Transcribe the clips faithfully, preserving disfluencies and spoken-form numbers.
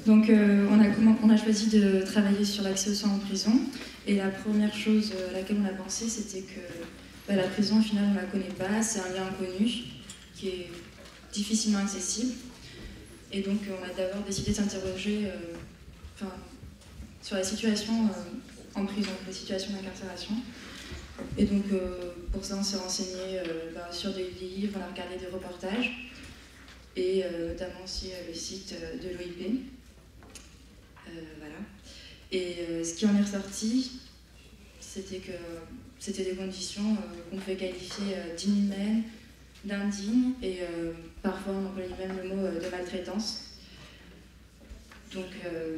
Donc euh, on, a, on a choisi de travailler sur l'accès aux soins en prison. Et la première chose à laquelle on a pensé, c'était que bah, la prison, au final, on ne la connaît pas. C'est un lieu inconnu qui est difficilement accessible. Et donc on a d'abord décidé de s'interroger euh, enfin, sur la situation euh, en prison, la situation d'incarcération. Et donc euh, pour ça, on s'est renseigné euh, bah, sur des livres, on a regardé des reportages, et euh, notamment aussi euh, le site euh, de l'O I P. Euh, voilà. Et euh, ce qui en est ressorti, c'était que c'était des conditions euh, qu'on pouvait qualifier euh, d'inhumaines, d'indignes, et euh, parfois on employait même le mot euh, de maltraitance. Donc, euh,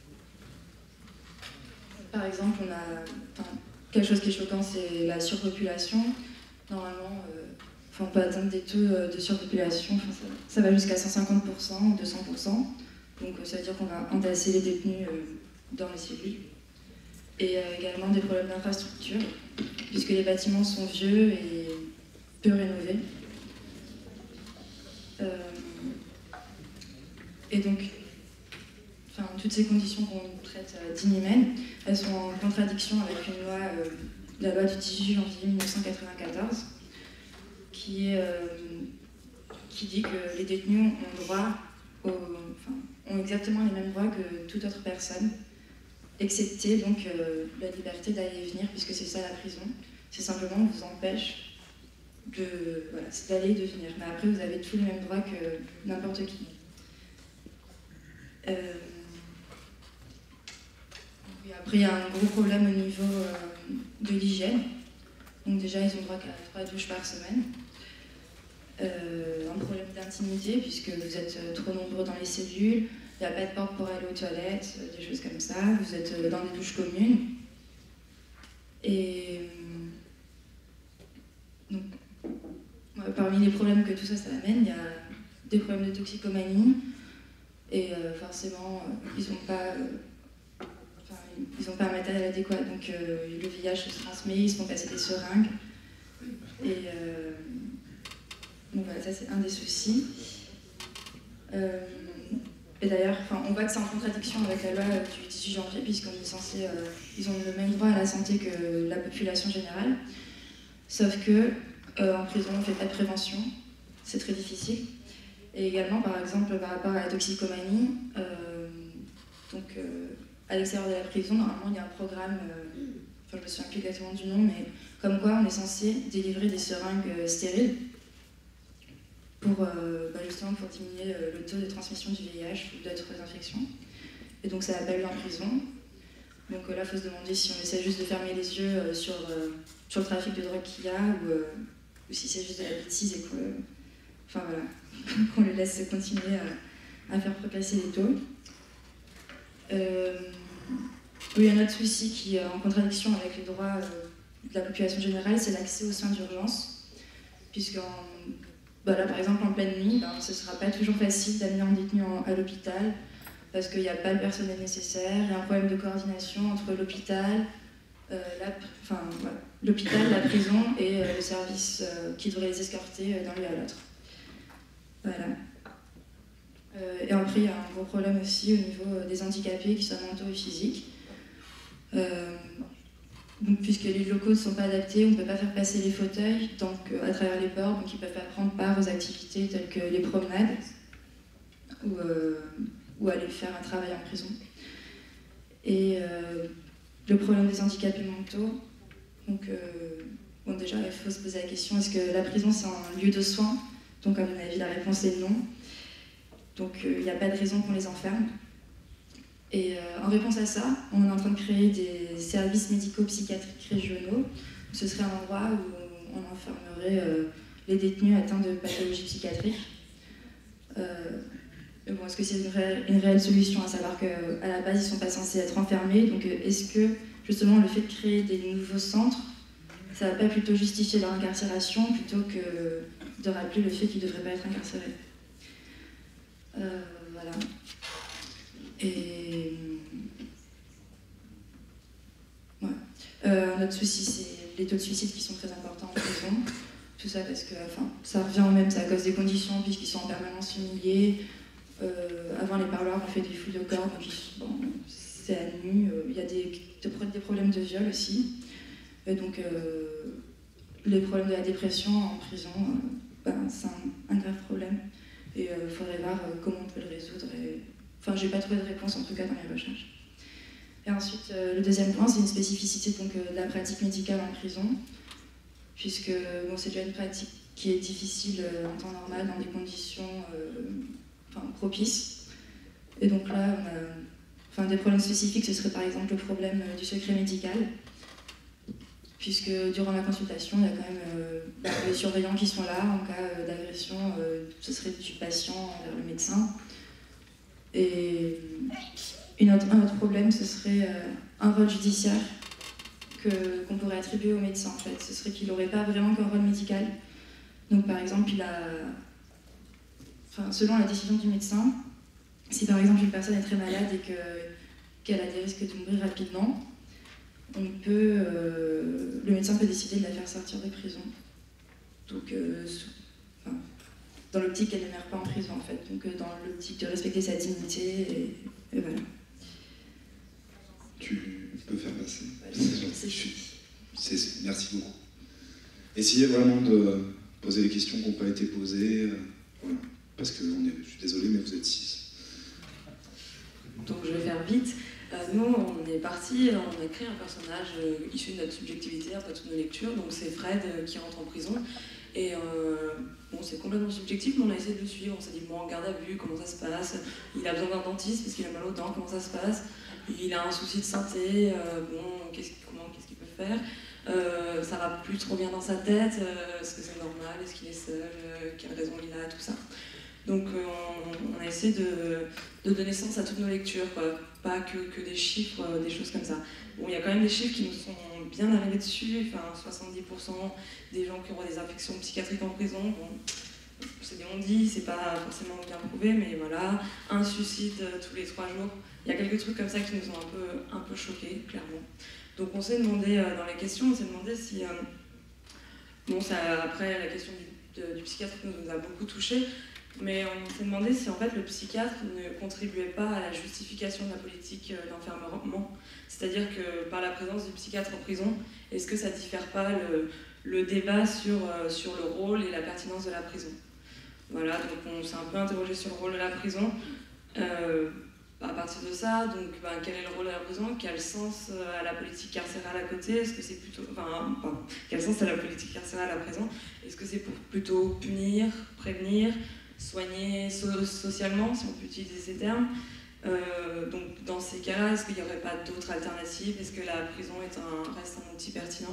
par exemple, on a, enfin, quelque chose qui est choquant, c'est la surpopulation. Normalement, euh, enfin, on peut atteindre des taux de surpopulation, enfin, ça, ça va jusqu'à cent cinquante pour cent ou deux cents pour cent. Donc ça veut dire qu'on va entasser les détenus euh, dans les cellules. Et euh, également des problèmes d'infrastructure, puisque les bâtiments sont vieux et peu rénovés. Euh, et donc, enfin, toutes ces conditions qu'on traite euh, d'inhumaines, elles sont en contradiction avec une loi, euh, la loi du dix-huit janvier mille neuf cent quatre-vingt-quatorze, qui, est, euh, qui dit que les détenus ont droit aux, enfin, ont exactement les mêmes droits que toute autre personne, excepté donc euh, la liberté d'aller et venir, puisque c'est ça la prison. C'est simplement on vous empêche de, voilà, d'aller et de venir. Mais après, vous avez tous les mêmes droits que n'importe qui. Euh, et après, il y a un gros problème au niveau euh, de l'hygiène. Donc déjà, ils ont droit qu'à trois douches par semaine. Euh, un problème d'intimité, puisque vous êtes trop nombreux dans les cellules. Il n'y a pas de porte pour aller aux toilettes, des choses comme ça. Vous êtes dans des douches communes. Et donc, parmi les problèmes que tout ça, ça amène, il y a des problèmes de toxicomanie. Et euh, forcément, ils n'ont pas, euh, enfin, ils n'ont pas un matériel adéquat. Donc euh, le V I H se transmet, ils se font passer des seringues. Et euh, donc voilà, ça c'est un des soucis. Euh, Et d'ailleurs, enfin, on voit que c'est en contradiction avec la loi du dix-huit janvier, puisqu'on est censé, euh, ils ont le même droit à la santé que la population générale, sauf que euh, en prison, on ne fait pas de prévention, c'est très difficile. Et également, par exemple, par rapport à la toxicomanie, euh, donc euh, à l'extérieur de la prison, normalement, il y a un programme, euh, enfin, je ne me souviens plus exactement du nom, mais comme quoi on est censé délivrer des seringues euh, stériles, pour euh, bah justement pour diminuer euh, le taux de transmission du V I H ou d'autres infections. Et donc ça n'a pas eu en prison. Donc euh, là, il faut se demander si on essaie juste de fermer les yeux euh, sur, euh, sur le trafic de drogue qu'il y a, ou, euh, ou si c'est juste de la bêtise et que, enfin, voilà, qu'on les laisse continuer à, à faire progresser les taux. Euh, oui, un autre souci qui est en contradiction avec les droits euh, de la population générale, c'est l'accès aux soins d'urgence, puisqu'en Bah là, par exemple, en pleine nuit, ben, ce ne sera pas toujours facile d'amener un détenu en, à l'hôpital parce qu'il n'y a pas le personnel nécessaire. Il y a un problème de coordination entre l'hôpital, euh, la, enfin, voilà, l'hôpital, la prison et euh, le service euh, qui devrait les escorter euh, d'un lieu à l'autre. Voilà. Euh, et après, il y a un gros problème aussi au niveau euh, des handicapés, qu'ils soient mentaux et physiques. Euh, Donc, puisque les locaux ne sont pas adaptés, on ne peut pas faire passer les fauteuils donc, euh, à travers les portes, donc ils ne peuvent pas prendre part aux activités telles que les promenades ou, euh, ou aller faire un travail en prison. Et euh, le problème des handicapés mentaux, donc euh, bon, déjà il faut se poser la question, est-ce que la prison c'est un lieu de soins? Donc à mon avis la réponse est non. Donc il euh, n'y a pas de raison qu'on les enferme. Et euh, en réponse à ça, on est en train de créer des services médico-psychiatriques régionaux. Ce serait un endroit où on enfermerait euh, les détenus atteints de pathologies psychiatriques. Euh, bon, est-ce que c'est une, ré une réelle solution, à savoir qu'à la base, ils ne sont pas censés être enfermés. Donc euh, est-ce que, justement, le fait de créer des nouveaux centres, ça ne va pas plutôt justifier leur incarcération plutôt que de rappeler le fait qu'ils ne devraient pas être incarcérés? euh, Voilà. Et ouais. euh, un autre souci, c'est les taux de suicide qui sont très importants en prison. Tout ça parce que, enfin, ça revient au même, c'est à cause des conditions, puisqu'ils sont en permanence humiliés, Euh, avant les parloirs, on fait des fouilles de corps, donc bon, c'est à nu. Il y a des, des problèmes de viol aussi. Et donc, euh, les problèmes de la dépression en prison, euh, ben, c'est un, un grave problème. Et il euh, faudrait voir euh, comment on peut le résoudre. Et... Enfin, j'ai pas trouvé de réponse, en tout cas, dans les recherches. Et ensuite, euh, le deuxième point, c'est une spécificité donc, euh, de la pratique médicale en prison, puisque bon, c'est déjà une pratique qui est difficile euh, en temps normal, dans des conditions euh, enfin, propices. Et donc là, on a enfin, des problèmes spécifiques, ce serait par exemple le problème euh, du secret médical, puisque durant la consultation, il y a quand même euh, bah, les surveillants qui sont là en cas euh, d'agression, euh, ce serait du patient envers le médecin. Et une autre, un autre problème, ce serait euh, un rôle judiciaire que, qu'on pourrait attribuer au médecin en fait. Ce serait qu'il n'aurait pas vraiment qu'un rôle médical. Donc par exemple, il a, enfin, selon la décision du médecin, si par exemple une personne est très malade et que, qu'elle a des risques de mourir rapidement, on peut, euh, le médecin peut décider de la faire sortir de prison. Donc, euh, enfin, dans l'optique qu'elle ne meurt pas en prison, en fait. Donc, euh, dans l'optique de respecter sa dignité, et, et voilà. Tu peux faire passer. Ouais, c'est c'est, merci beaucoup. Essayez vraiment de poser les questions qui n'ont pas été posées. Euh, voilà. Parce que on est, je suis désolé, mais vous êtes six. Donc, je vais faire vite. Euh, nous, on est parti, on a créé un personnage euh, issu de notre subjectivité après toutes nos lectures, donc c'est Fred euh, qui rentre en prison, et euh, bon, c'est complètement subjectif, mais on a essayé de le suivre, on s'est dit, bon, on garde à vue, comment ça se passe, il a besoin d'un dentiste parce qu'il a mal aux dents, comment ça se passe, il a un souci de santé, euh, bon, qu'est-ce, comment, qu'est-ce qu'il peut faire, euh, ça va plus trop bien dans sa tête, euh, est-ce que c'est normal, est-ce qu'il est seul, euh, quelle raison il a, tout ça. Donc euh, on, on a essayé de, de donner sens à toutes nos lectures, quoi. Pas que, que des chiffres, euh, des choses comme ça. Bon, il y a quand même des chiffres qui nous sont bien arrivés dessus, enfin soixante-dix pour cent des gens qui auront des affections psychiatriques en prison, bon, c'est des on-dit, c'est pas forcément bien prouvé, mais voilà, un suicide euh, tous les trois jours, il y a quelques trucs comme ça qui nous ont un peu, un peu choqués, clairement. Donc on s'est demandé, euh, dans les questions, on s'est demandé si... Euh, bon, ça, après, la question du, de, du psychiatre nous a beaucoup touchés, mais on s'est demandé si en fait le psychiatre ne contribuait pas à la justification de la politique d'enfermement. C'est-à-dire que par la présence du psychiatre en prison, est-ce que ça ne diffère pas le, le débat sur, sur le rôle et la pertinence de la prison? Voilà, donc on s'est un peu interrogé sur le rôle de la prison. Euh, à partir de ça, donc ben, quel est le rôle de la prison? Quel sens à la politique carcérale à côté? Est-ce que c'est plutôt, enfin, pardon, quel sens à la politique carcérale à présent? Est-ce que c'est pour plutôt punir, prévenir, soigner so socialement, si on peut utiliser ces termes? Euh, donc dans ces cas-là, est-ce qu'il n'y aurait pas d'autres alternatives? Est-ce que la prison est un, reste un outil pertinent?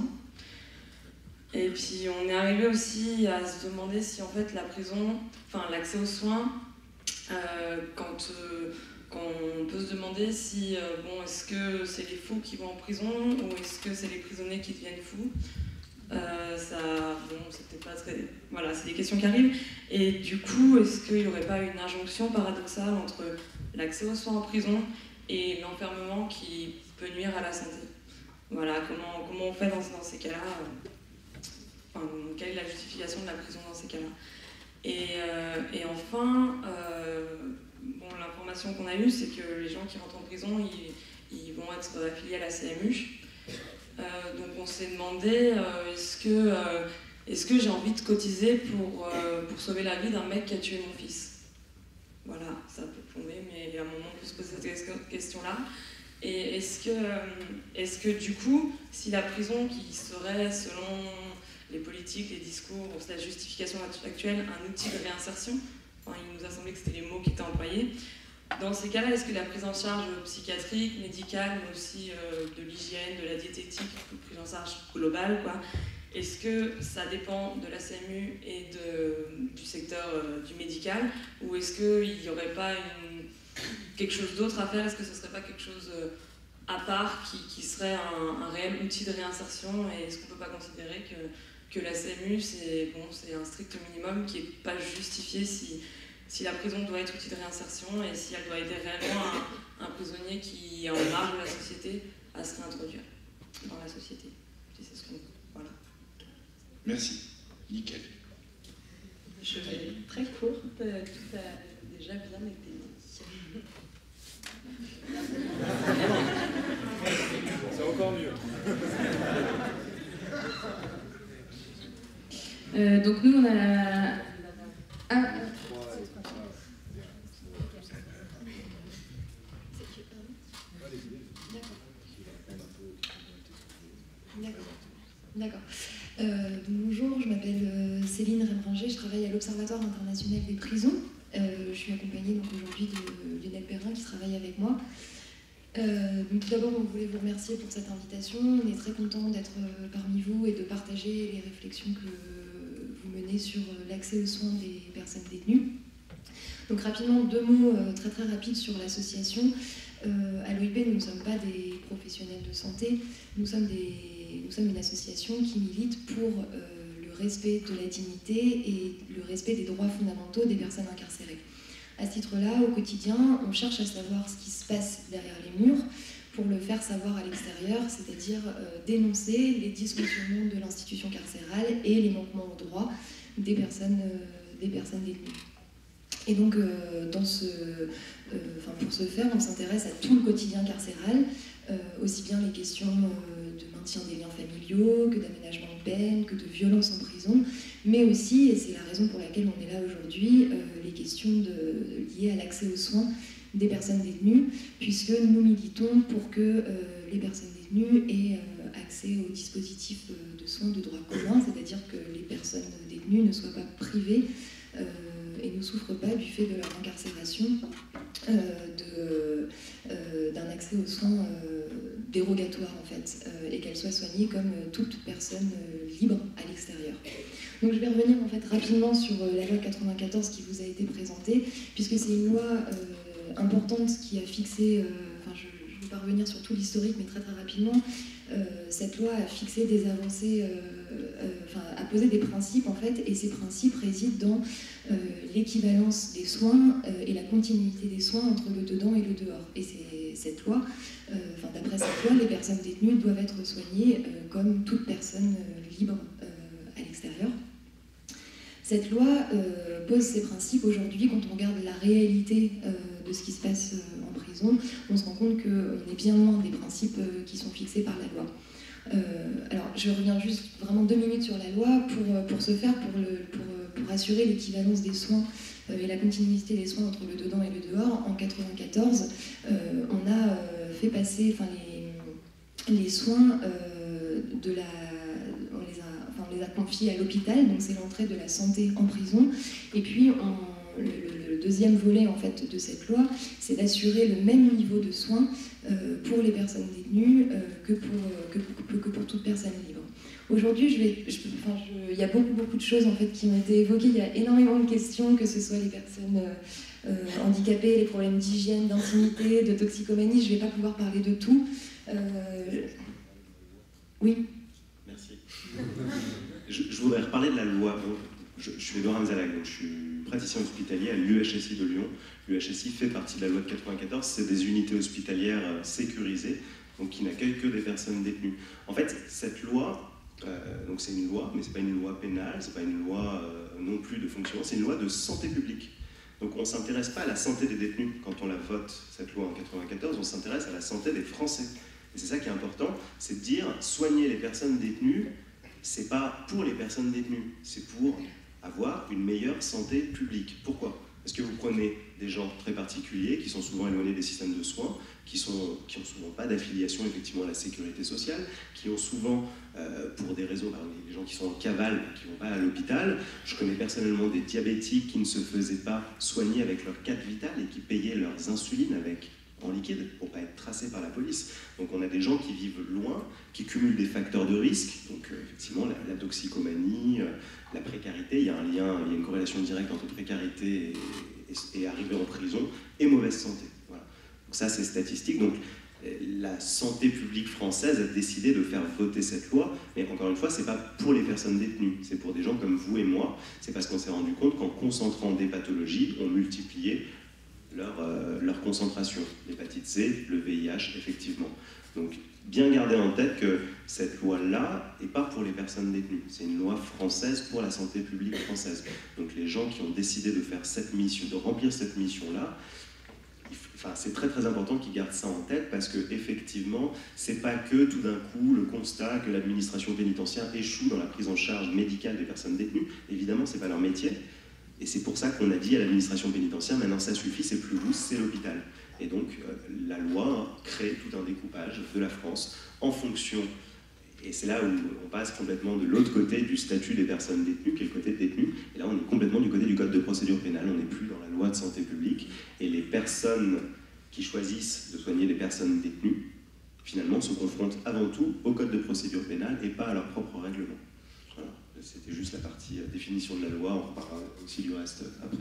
Et puis on est arrivé aussi à se demander si en fait la prison, enfin l'accès aux soins, euh, quand, euh, quand on peut se demander si euh, bon, est-ce que c'est les fous qui vont en prison ou est-ce que c'est les prisonniers qui deviennent fous? Euh, ça, bon, c'était pas très... Voilà, c'est des questions qui arrivent. Et du coup, est-ce qu'il n'y aurait pas une injonction paradoxale entre l'accès aux soins en prison et l'enfermement qui peut nuire à la santé? Voilà, comment, comment on fait dans, dans ces cas-là? Enfin, quelle est la justification de la prison dans ces cas-là? Et, euh, et enfin, euh, bon, l'information qu'on a eue, c'est que les gens qui rentrent en prison, ils, ils vont être affiliés à la C M U. Euh, donc on s'est demandé, euh, est-ce que, euh, est-ce que j'ai envie de cotiser pour, euh, pour sauver la vie d'un mec qui a tué mon fils? Voilà, ça peut plomber, mais à un moment on peut se poser cette question-là. Et est-ce que, euh, est-ce que du coup, si la prison qui serait, selon les politiques, les discours, la justification actuelle, un outil de réinsertion, enfin, il nous a semblé que c'était les mots qui étaient employés, dans ces cas-là, est-ce que la prise en charge psychiatrique, médicale, mais aussi euh, de l'hygiène, de la diététique, une prise en charge globale, quoi, est-ce que ça dépend de la C M U et de, du secteur euh, du médical, ou est-ce qu'il n'y aurait pas une, quelque chose d'autre à faire? Est-ce que ce ne serait pas quelque chose euh, à part qui, qui serait un, un réel outil de réinsertion? Et est-ce qu'on ne peut pas considérer que, que la C M U, c'est bon, c'est un strict minimum qui n'est pas justifié si... si la prison doit être outil de réinsertion et si elle doit aider réellement un, un prisonnier qui est en marge de la société à se réintroduire dans la société. Si c'est ce qu'on veut. Voilà. Merci. Nickel. Je vais être très courte. Tout a déjà déjà bien étayé. C'est encore mieux. Euh, donc nous, on a la... Ah, D'accord. Euh, bonjour, je m'appelle euh, Céline Rembringer, je travaille à l'Observatoire international des prisons. Euh, je suis accompagnée donc aujourd'hui de Lionel Perrin qui travaille avec moi. Euh, donc tout d'abord, on voulait vous remercier pour cette invitation. On est très content d'être euh, parmi vous et de partager les réflexions que vous menez sur euh, l'accès aux soins des personnes détenues. Donc rapidement, deux mots euh, très très rapides sur l'association. Euh, à l'O I P, nous ne sommes pas des professionnels de santé, nous sommes, des, nous sommes une association qui milite pour euh, le respect de la dignité et le respect des droits fondamentaux des personnes incarcérées. À ce titre-là, au quotidien, on cherche à savoir ce qui se passe derrière les murs pour le faire savoir à l'extérieur, c'est-à-dire euh, dénoncer les dysfonctionnements de l'institution carcérale et les manquements aux droits des personnes, euh, des personnes détenues. Et donc, euh, dans ce, euh, enfin, pour ce faire, on s'intéresse à tout le quotidien carcéral, euh, aussi bien les questions euh, de maintien des liens familiaux, que d'aménagement de peine, que de violence en prison, mais aussi, et c'est la raison pour laquelle on est là aujourd'hui, euh, les questions de, liées à l'accès aux soins des personnes détenues, puisque nous militons pour que euh, les personnes détenues aient euh, accès aux dispositifs de soins de droit commun, c'est-à-dire que les personnes détenues ne soient pas privées euh, et ne souffrent pas du fait de leur incarcération euh, de, euh, d'un accès aux soins euh, dérogatoire en fait, euh, et qu'elles soient soignées comme toute personne euh, libre à l'extérieur. Donc je vais revenir en fait rapidement sur euh, la loi quatre-vingt-quatorze qui vous a été présentée, puisque c'est une loi euh, importante qui a fixé, euh, enfin je ne vais pas revenir sur tout l'historique mais très très rapidement, euh, cette loi a fixé des avancées, euh, euh, enfin a posé des principes en fait, et ces principes résident dans euh, l'équivalence des soins euh, et la continuité des soins entre le dedans et le dehors. Et c'est cette loi, euh, enfin d'après cette loi, les personnes détenues doivent être soignées euh, comme toute personne euh, libre euh, à l'extérieur. Cette loi euh, pose ces principes aujourd'hui. Quand on regarde la réalité euh, de ce qui se passe euh, en prison, on se rend compte qu'on est bien loin des principes euh, qui sont fixés par la loi. Euh, alors, je reviens juste vraiment deux minutes sur la loi pour, pour ce faire, pour, le, pour, pour assurer l'équivalence des soins euh, et la continuité des soins entre le dedans et le dehors. En quatre-vingt-quatorze, euh, on a euh, fait passer enfin, les, les soins euh, de la... On les a, enfin, on les a confiés à l'hôpital, donc c'est l'entrée de la santé en prison. Et puis, on, le, le deuxième volet en fait, de cette loi, c'est d'assurer le même niveau de soins euh, pour les personnes détenues euh, que, pour, euh, que, pour, que pour toute personne libre. Aujourd'hui, je vais, je, enfin, je, il y a beaucoup, beaucoup de choses en fait, qui ont été évoquées. Il y a énormément de questions, que ce soit les personnes euh, euh, handicapées, les problèmes d'hygiène, d'intimité, de toxicomanie. Je ne vais pas pouvoir parler de tout. Euh... Oui. Merci. Je, je voudrais reparler de la loi. Bon, je, je suis Edouard Hamzalak, donc je suis praticien hospitalier à l'U H S I de Lyon. L'U H S I fait partie de la loi de quatre-vingt-quatorze, c'est des unités hospitalières sécurisées, donc qui n'accueillent que des personnes détenues. En fait, cette loi, euh, donc c'est une loi, mais c'est pas une loi pénale, c'est pas une loi euh, non plus de fonctionnement, c'est une loi de santé publique. Donc on ne s'intéresse pas à la santé des détenus quand on la vote, cette loi en quatre-vingt-quatorze, on s'intéresse à la santé des Français. Et c'est ça qui est important, c'est de dire soigner les personnes détenues, c'est pas pour les personnes détenues, c'est pour avoir une meilleure santé publique. Pourquoi ? Parce que vous prenez des gens très particuliers qui sont souvent éloignés des systèmes de soins, qui sont, qui ont souvent pas d'affiliation effectivement à la sécurité sociale, qui ont souvent, euh, pour des raisons, par exemple, les gens qui sont en cavale, qui vont pas à l'hôpital. Je connais personnellement des diabétiques qui ne se faisaient pas soigner avec leur carte vitale et qui payaient leurs insulines avec en liquide pour pas être tracés par la police. Donc on a des gens qui vivent loin, qui cumulent des facteurs de risque, donc euh, effectivement la, la toxicomanie, euh, la précarité, il y a un lien, il y a une corrélation directe entre précarité et, et, et arrivée en prison et mauvaise santé. Voilà. Donc ça c'est statistique. Donc la santé publique française a décidé de faire voter cette loi, mais encore une fois, c'est pas pour les personnes détenues, c'est pour des gens comme vous et moi. C'est parce qu'on s'est rendu compte qu'en concentrant des pathologies, on multipliait leur, euh, leur concentration. L'hépatite C, le V I H, effectivement. Donc, bien garder en tête que cette loi-là n'est pas pour les personnes détenues. C'est une loi française pour la santé publique française. Donc les gens qui ont décidé de faire cette mission, de remplir cette mission-là, enfin, c'est très très important qu'ils gardent ça en tête parce que effectivement, c'est pas que tout d'un coup le constat que l'administration pénitentiaire échoue dans la prise en charge médicale des personnes détenues. Évidemment, c'est pas leur métier. Et c'est pour ça qu'on a dit à l'administration pénitentiaire, maintenant ça suffit, c'est plus vous, c'est l'hôpital. Et donc euh, la loi crée tout un découpage de la France en fonction, et c'est là où on passe complètement de l'autre côté du statut des personnes détenues, qui est le côté détenu, et là on est complètement du côté du code de procédure pénale, on n'est plus dans la loi de santé publique, et les personnes qui choisissent de soigner les personnes détenues, finalement se confrontent avant tout au code de procédure pénale et pas à leur propre règlement. Voilà. C'était juste la partie définition de la loi, on reparlera aussi du reste après.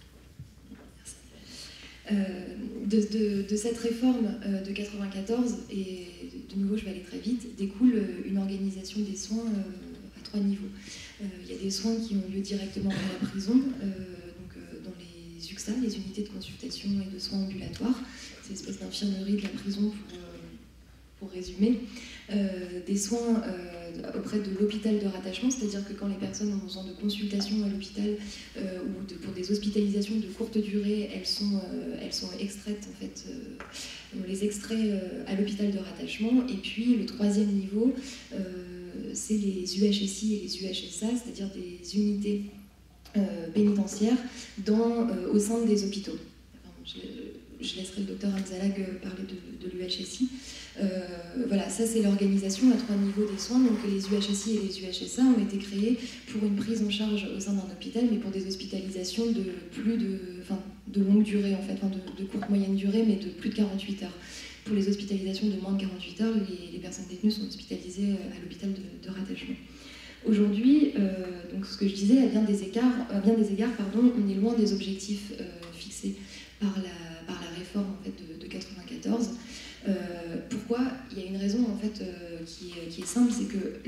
Euh, de, de, de cette réforme euh, de quatre-vingt-quatorze, et de nouveau je vais aller très vite, découle une organisation des soins euh, à trois niveaux. Euh, il y a des soins qui ont lieu directement dans la prison, euh, donc, euh, dans les U X A, les unités de consultation et de soins ambulatoires, c'est l'espèce d'infirmerie de la prison pour, euh, pour résumer. Euh, des soins euh, auprès de l'hôpital de rattachement, c'est-à-dire que quand les personnes ont besoin de consultations à l'hôpital euh, ou de, pour des hospitalisations de courte durée, elles sont, euh, elles sont extraites, en fait, euh, on les extrait euh, à l'hôpital de rattachement. Et puis le troisième niveau, euh, c'est les U H S I et les U H S A, c'est-à-dire des unités euh, pénitentiaires dans, euh, au sein des hôpitaux. Pardon, je, je laisserai le docteur Hamzalag parler de, de l'U H S I. Euh, voilà, ça c'est l'organisation à trois niveaux des soins. Donc les U H S I et les U H S A ont été créés pour une prise en charge au sein d'un hôpital, mais pour des hospitalisations de plus de, enfin, de longue durée en fait, enfin, de, de courte moyenne durée, mais de plus de quarante-huit heures. Pour les hospitalisations de moins de quarante-huit heures, les, les personnes détenues sont hospitalisées à l'hôpital de, de rattachement. Aujourd'hui, euh, donc ce que je disais, à bien des égards, à bien des égards pardon, on est loin des objectifs euh, fixés par la, par la réforme en fait, de, de quatre-vingt-quatorze. Euh, pourquoi? Il y a une raison en fait, euh, qui, est, qui est simple, c'est que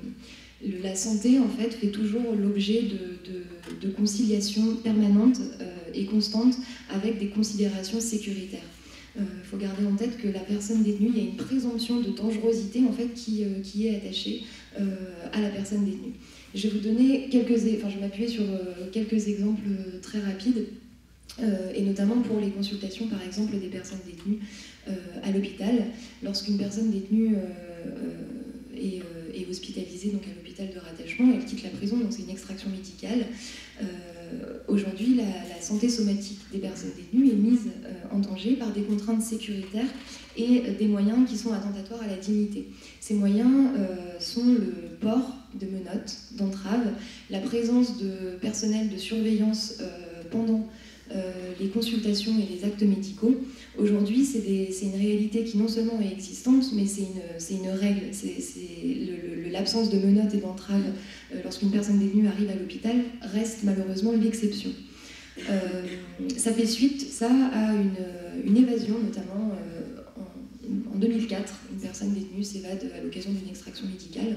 le, le, la santé en fait, fait toujours l'objet de, de, de conciliation permanente euh, et constante avec des considérations sécuritaires. Il euh, faut garder en tête que la personne détenue, il y a une présomption de dangerosité en fait, qui, euh, qui est attachée euh, à la personne détenue. Je vais vous donner quelques, enfin, je vais m'appuyer sur euh, quelques exemples très rapides, euh, et notamment pour les consultations par exemple des personnes détenues euh, à l'hôpital. Lorsqu'une personne détenue euh, euh, est, euh, est hospitalisée donc à l'hôpital de rattachement, elle quitte la prison, donc c'est une extraction médicale. Euh, Aujourd'hui, la, la santé somatique des personnes détenues est mise euh, en danger par des contraintes sécuritaires et euh, des moyens qui sont attentatoires à la dignité. Ces moyens euh, sont le port de menottes, d'entraves, la présence de personnel de surveillance euh, pendant euh, les consultations et les actes médicaux. Aujourd'hui, c'est une réalité qui non seulement est existante, mais c'est une, une règle. C'est l'absence de menottes et d'entraves euh, lorsqu'une personne détenue arrive à l'hôpital reste malheureusement l'exception. Euh, ça fait suite, ça, à une, une évasion, notamment euh, en, en deux mille quatre. Une personne détenue s'évade à l'occasion d'une extraction médicale.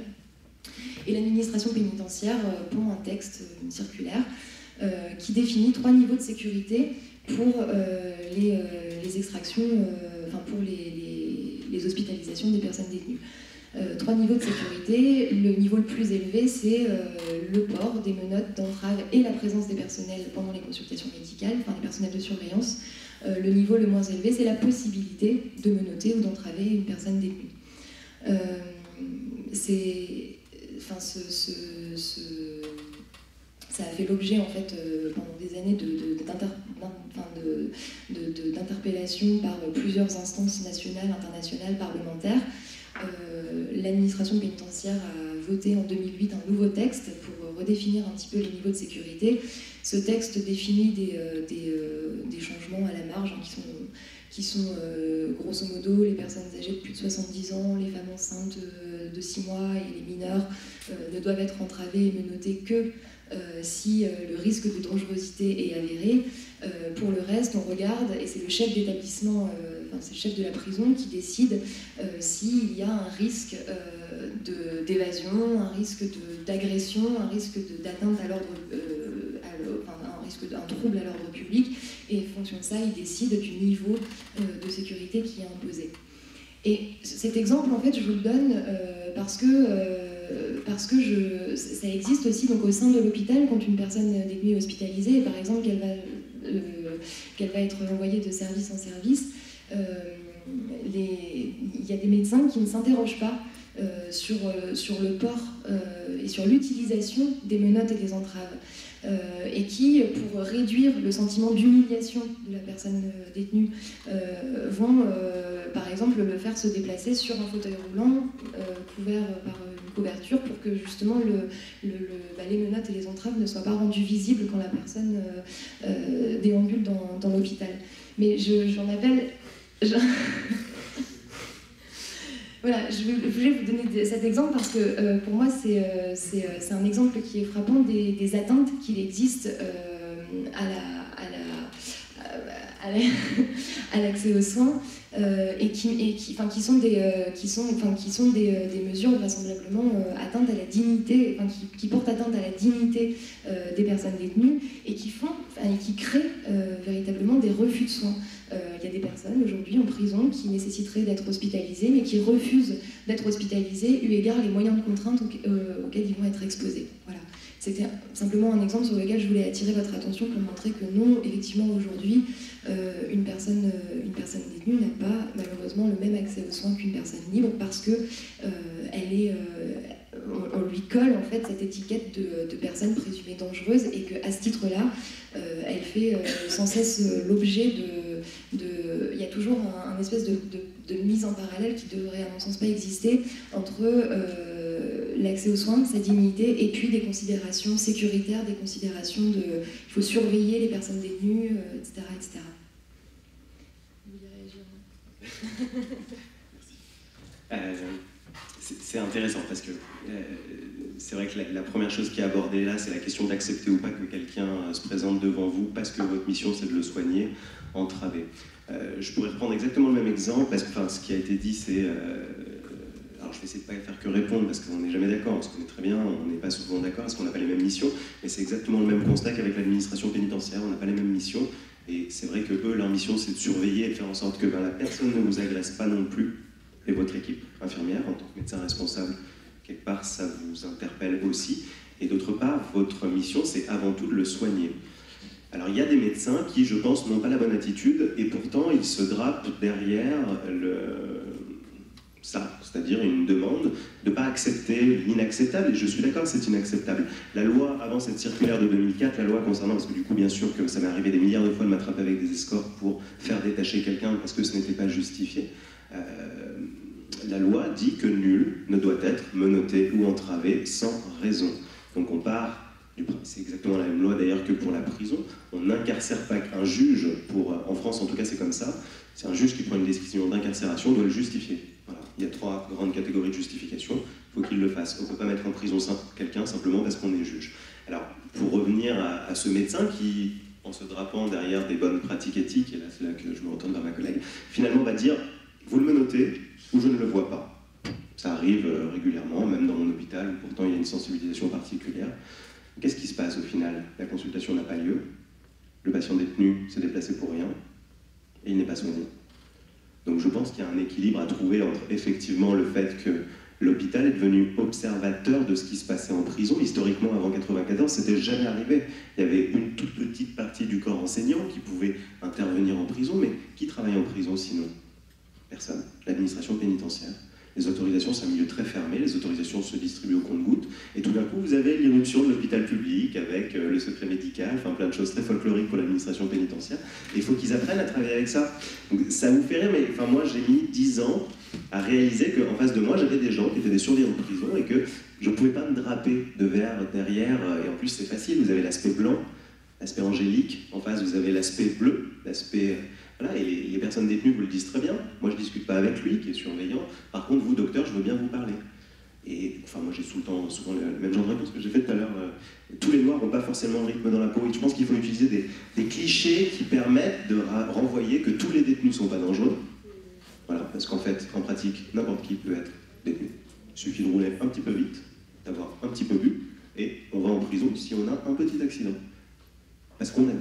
Et l'administration pénitentiaire euh, pond un texte, une circulaire, euh, qui définit trois niveaux de sécurité pour euh, les, euh, les extractions, euh, enfin pour les, les, les hospitalisations des personnes détenues. Euh, trois niveaux de sécurité. Le niveau le plus élevé, c'est euh, le port des menottes, d'entraves et la présence des personnels pendant les consultations médicales, enfin des personnels de surveillance. Euh, le niveau le moins élevé, c'est la possibilité de menotter ou d'entraver une personne détenue. Euh, c'est, enfin, ce, ce, ce, ça a fait l'objet en fait euh, pendant des années de, de, d'interpellations de, de, de, par plusieurs instances nationales, internationales, parlementaires. Euh, L'administration pénitentiaire a voté en deux mille huit un nouveau texte pour redéfinir un petit peu les niveaux de sécurité. Ce texte définit des, euh, des, euh, des changements à la marge hein, qui sont, qui sont euh, grosso modo les personnes âgées de plus de soixante-dix ans, les femmes enceintes euh, de six mois et les mineurs euh, ne doivent être entravés et menottés que euh, si euh, le risque de dangerosité est avéré. Euh, pour le reste, on regarde, et c'est le chef d'établissement, euh, enfin c'est le chef de la prison qui décide euh, s'il y a un risque euh, d'évasion, un risque d'agression, un risque d'atteinte à l'ordre, euh, enfin, un risque d'un trouble à l'ordre public, et en fonction de ça, il décide du niveau euh, de sécurité qui est imposé. Et cet exemple, en fait, je vous le donne euh, parce que, euh, parce que je, ça existe aussi donc, au sein de l'hôpital quand une personne détenue est hospitalisée, et par exemple qu'elle va, euh, qu'elle va être envoyée de service en service, euh, les, il y a des médecins qui ne s'interrogent pas euh, sur, euh, sur le port euh, et sur l'utilisation des menottes et des entraves. Euh, et qui, pour réduire le sentiment d'humiliation de la personne euh, détenue, euh, vont euh, par exemple le faire se déplacer sur un fauteuil roulant euh, couvert par une couverture pour que justement le, le, le, bah, les menottes et les entraves ne soient pas rendues visibles quand la personne euh, euh, déambule dans, dans l'hôpital. Mais je, j'en appelle... Je... Voilà, je voulais vous donner cet exemple parce que euh, pour moi c'est, euh, c'est, euh, c'est un exemple qui est frappant des, des atteintes qu'il existe euh, à, la, à, la, à, la, à l'accès aux soins euh, et, qui, et qui, enfin, qui sont des, euh, qui sont, enfin, qui sont des, euh, des mesures vraisemblablement euh, atteintes à la dignité, enfin, qui, qui portent atteinte à la dignité euh, des personnes détenues et qui, font, enfin, et qui créent euh, véritablement des refus de soins. Il euh, y a des personnes aujourd'hui en prison qui nécessiteraient d'être hospitalisées, mais qui refusent d'être hospitalisées eu égard les moyens de contrainte euh, auxquels ils vont être exposés. Voilà. C'était simplement un exemple sur lequel je voulais attirer votre attention pour montrer que non, effectivement, aujourd'hui, euh, une, personne, euh, une personne détenue n'a pas malheureusement le même accès aux soins qu'une personne libre parce que euh, elle est, euh, on, on lui colle en fait cette étiquette de, de personne présumée dangereuse et qu'à ce titre-là, euh, elle fait euh, sans cesse l'objet de, de... Il y a toujours un, un espèce de, de, de mise en parallèle qui devrait, à mon sens, pas exister entre euh, l'accès aux soins, sa dignité, et puis des considérations sécuritaires, des considérations de... Il faut surveiller les personnes détenues, euh, et cetera, et cetera. Vous voulez réagir? euh, C'est intéressant parce que euh, c'est vrai que la, la première chose qui est abordée là, c'est la question d'accepter ou pas que quelqu'un euh, se présente devant vous parce que votre mission c'est de le soigner, entraver. Euh, je pourrais reprendre exactement le même exemple parce que enfin, ce qui a été dit c'est... Euh, alors je vais essayer de ne pas faire que répondre parce qu'on n'est jamais d'accord, on se connaît très bien, on n'est pas souvent d'accord parce qu'on n'a pas les mêmes missions, mais c'est exactement le même constat qu'avec l'administration pénitentiaire, on n'a pas les mêmes missions. Et c'est vrai que eux, leur mission c'est de surveiller et de faire en sorte que ben, la personne ne vous agresse pas non plus. Et votre équipe infirmière, en tant que médecin responsable, quelque part, ça vous interpelle aussi. Et d'autre part, votre mission, c'est avant tout de le soigner. Alors, il y a des médecins qui, je pense, n'ont pas la bonne attitude, et pourtant, ils se drapent derrière le... ça, c'est-à-dire une demande de ne pas accepter l'inacceptable, et je suis d'accord, c'est inacceptable. La loi, avant cette circulaire de deux mille quatre, la loi concernant, parce que du coup, bien sûr que ça m'est arrivé des milliards de fois de m'attraper avec des escortes pour faire détacher quelqu'un parce que ce n'était pas justifié. Euh, la loi dit que nul ne doit être menotté ou entravé sans raison. Donc on part, du, c'est exactement la même loi d'ailleurs que pour la prison, on n'incarcère pas un juge, pour, en France en tout cas c'est comme ça, c'est un juge qui prend une décision d'incarcération, doit le justifier. Voilà. Il y a trois grandes catégories de justification, il faut qu'il le fasse. On ne peut pas mettre en prison quelqu'un simplement parce qu'on est juge. Alors pour revenir à, à ce médecin qui, en se drapant derrière des bonnes pratiques éthiques, et là c'est là que je me retourne vers ma collègue, finalement va dire vous le menotez ou je ne le vois pas. Ça arrive euh, régulièrement, même dans mon hôpital, où pourtant il y a une sensibilisation particulière. Qu'est-ce qui se passe au final? La consultation n'a pas lieu, le patient détenu s'est déplacé pour rien, et il n'est pas soigné. Donc je pense qu'il y a un équilibre à trouver entre effectivement le fait que l'hôpital est devenu observateur de ce qui se passait en prison. Historiquement, avant quatre-vingt-quatorze, c'était jamais arrivé. Il y avait une toute petite partie du corps enseignant qui pouvait intervenir en prison, mais qui travaille en prison sinon? Personne. L'administration pénitentiaire. Les autorisations, c'est un milieu très fermé, les autorisations se distribuent au compte-gouttes, et tout d'un coup, vous avez l'irruption de l'hôpital public avec euh, le secret médical, enfin plein de choses très folkloriques pour l'administration pénitentiaire, et il faut qu'ils apprennent à travailler avec ça. Donc, ça vous fait rire, mais enfin, moi, j'ai mis dix ans à réaliser qu'en face de moi, j'avais des gens qui étaient des surveillants de prison, et que je ne pouvais pas me draper de verre derrière, et en plus, c'est facile, vous avez l'aspect blanc, l'aspect angélique, en face, vous avez l'aspect bleu, l'aspect... Voilà, et les, les personnes détenues vous le disent très bien. Moi, je ne discute pas avec lui, qui est surveillant. Par contre, vous, docteur, je veux bien vous parler. Et enfin, moi, j'ai souvent, souvent le, le même genre de réponse que j'ai fait tout à l'heure. Euh, tous les noirs n'ont pas forcément le rythme dans la peau. Et je pense qu'il faut utiliser des, des clichés qui permettent de renvoyer que tous les détenus ne sont pas dangereux. Voilà, parce qu'en fait, en pratique, n'importe qui peut être détenu. Il suffit de rouler un petit peu vite, d'avoir un petit peu bu, et on va en prison si on a un petit accident. Parce qu'on a bu.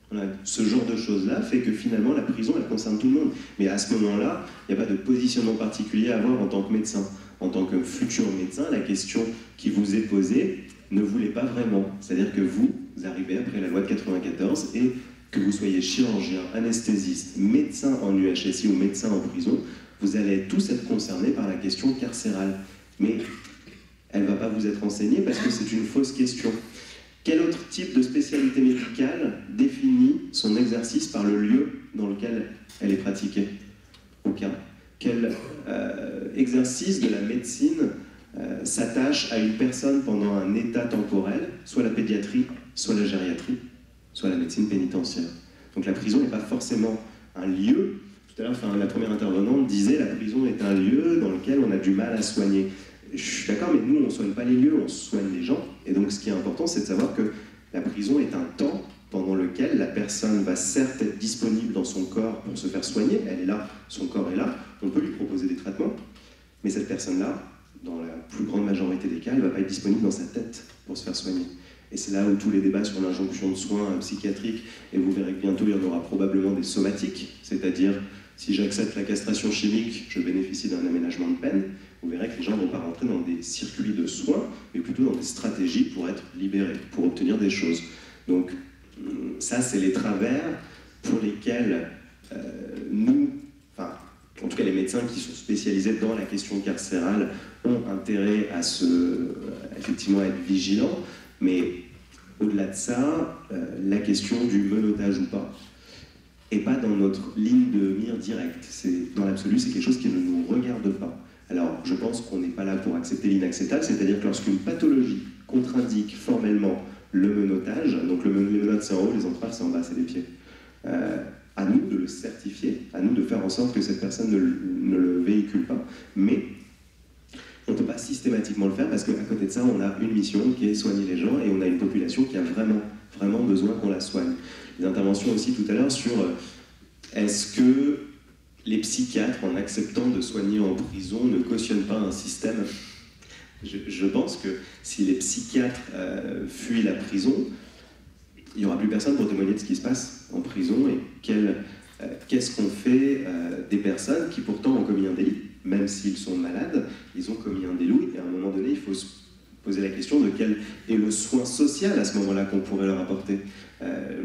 Voilà. Ce genre de choses-là fait que finalement la prison elle concerne tout le monde. Mais à ce moment-là, il n'y a pas de positionnement particulier à avoir en tant que médecin. En tant que futur médecin, la question qui vous est posée ne vous l'est pas vraiment. C'est-à-dire que vous, vous arrivez après la loi de quatre-vingt-quatorze et que vous soyez chirurgien, anesthésiste, médecin en U H S I ou médecin en prison, vous allez tous être concernés par la question carcérale. Mais elle ne va pas vous être enseignée parce que c'est une fausse question. Quel autre type de spécialité médicale définit son exercice par le lieu dans lequel elle est pratiquée? Aucun. Quel euh, exercice de la médecine euh, s'attache à une personne pendant un état temporel, soit la pédiatrie, soit la gériatrie, soit la médecine pénitentiaire? Donc la prison n'est pas forcément un lieu. Tout à l'heure, enfin, la première intervenante disait la prison est un lieu dans lequel on a du mal à soigner. Je suis d'accord, mais nous, on ne soigne pas les lieux, on soigne les gens. Et donc, ce qui est important, c'est de savoir que la prison est un temps pendant lequel la personne va certes être disponible dans son corps pour se faire soigner. Elle est là, son corps est là. On peut lui proposer des traitements. Mais cette personne-là, dans la plus grande majorité des cas, elle ne va pas être disponible dans sa tête pour se faire soigner. Et c'est là où tous les débats sur l'injonction de soins psychiatriques, et vous verrez que bientôt, il y en aura probablement des somatiques, c'est-à-dire, si j'accepte la castration chimique, je bénéficie d'un aménagement de peine. Vous verrez que les gens ne vont pas rentrer dans des circuits de soins, mais plutôt dans des stratégies pour être libérés, pour obtenir des choses. Donc, ça, c'est les travers pour lesquels euh, nous, enfin, en tout cas les médecins qui sont spécialisés dans la question carcérale, ont intérêt à se, effectivement, à être vigilants. Mais au-delà de ça, euh, la question du menottage ou pas n'est pas dans notre ligne de mire directe. C'est, dans l'absolu, c'est quelque chose qui ne nous regarde pas. Alors, je pense qu'on n'est pas là pour accepter l'inacceptable, c'est-à-dire que lorsqu'une pathologie contre-indique formellement le menottage, donc le men- les menottes c'est en haut, les entraves c'est en bas, c'est les pieds, euh, à nous de le certifier, à nous de faire en sorte que cette personne ne, ne le véhicule pas, mais on ne peut pas systématiquement le faire parce qu'à côté de ça, on a une mission qui est soigner les gens et on a une population qui a vraiment, vraiment besoin qu'on la soigne. Les interventions aussi tout à l'heure sur euh, est-ce que les psychiatres, en acceptant de soigner en prison, ne cautionnent pas un système. Je, je pense que si les psychiatres euh, fuient la prison, il n'y aura plus personne pour témoigner de ce qui se passe en prison et quel, euh, qu'est-ce qu'on fait euh, des personnes qui pourtant ont commis un délit. Même s'ils sont malades, ils ont commis un délit et à un moment donné, il faut se poser la question de quel est le soin social à ce moment-là qu'on pourrait leur apporter. Euh,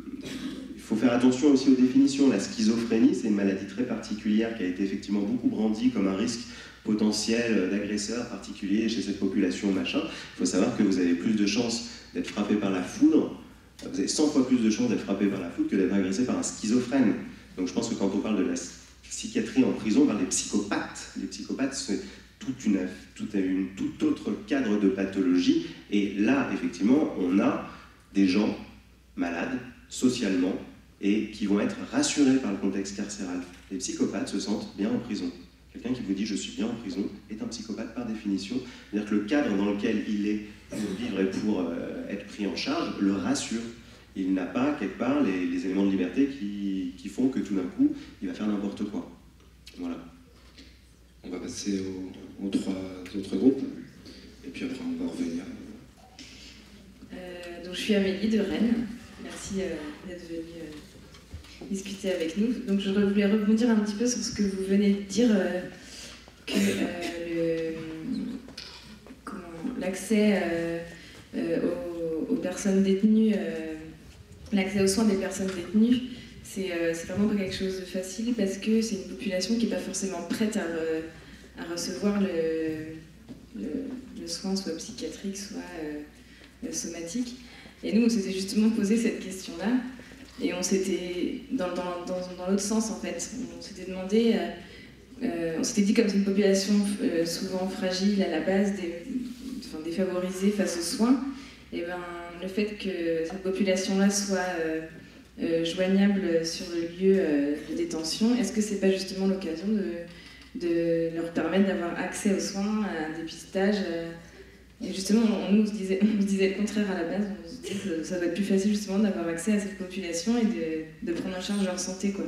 Il faut faire attention aussi aux définitions. La schizophrénie, c'est une maladie très particulière qui a été effectivement beaucoup brandie comme un risque potentiel d'agresseur particulier chez cette population, machin. Il faut savoir que vous avez plus de chances d'être frappé par la foudre, vous avez cent fois plus de chances d'être frappé par la foudre que d'être agressé par un schizophrène. Donc je pense que quand on parle de la psychiatrie en prison, on parle des psychopathes. Les psychopathes, c'est toute une, tout, une, tout autre cadre de pathologie. Et là, effectivement, on a des gens malades, socialement, et qui vont être rassurés par le contexte carcéral. Les psychopathes se sentent bien en prison. Quelqu'un qui vous dit « je suis bien en prison » est un psychopathe par définition. C'est-à-dire que le cadre dans lequel il est pour vivre et pour euh, être pris en charge le rassure. Il n'a pas, quelque part, les, les éléments de liberté qui, qui font que tout d'un coup, il va faire n'importe quoi. Voilà. On va passer aux, aux trois autres groupes, et puis après on va revenir. Euh, donc je suis Amélie de Rennes. Merci euh, d'être venue euh, discuter avec nous. Donc je voulais rebondir un petit peu sur ce que vous venez de dire, euh, que euh, le, comment, l'accès euh, euh, aux, aux personnes détenues, euh, l'accès aux soins des personnes détenues, c'est, euh, c'est vraiment pas quelque chose de facile parce que c'est une population qui n'est pas forcément prête à, re, à recevoir le, le, le soin, soit psychiatrique, soit euh, somatique. Et nous, on s'était justement posé cette question-là, et on s'était, dans, dans, dans, dans l'autre sens en fait, on s'était demandé, euh, euh, on s'était dit comme c'est une population euh, souvent fragile à la base, des, enfin, défavorisée face aux soins, et ben le fait que cette population-là soit euh, euh, joignable sur le lieu euh, de détention, est-ce que c'est pas justement l'occasion de, de leur permettre d'avoir accès aux soins, à un dépistage euh, Et justement, on, nous, on, se disait, on se disait le contraire à la base, on se disait que ça va être plus facile justement d'avoir accès à cette population et de, de prendre en charge leur santé, quoi.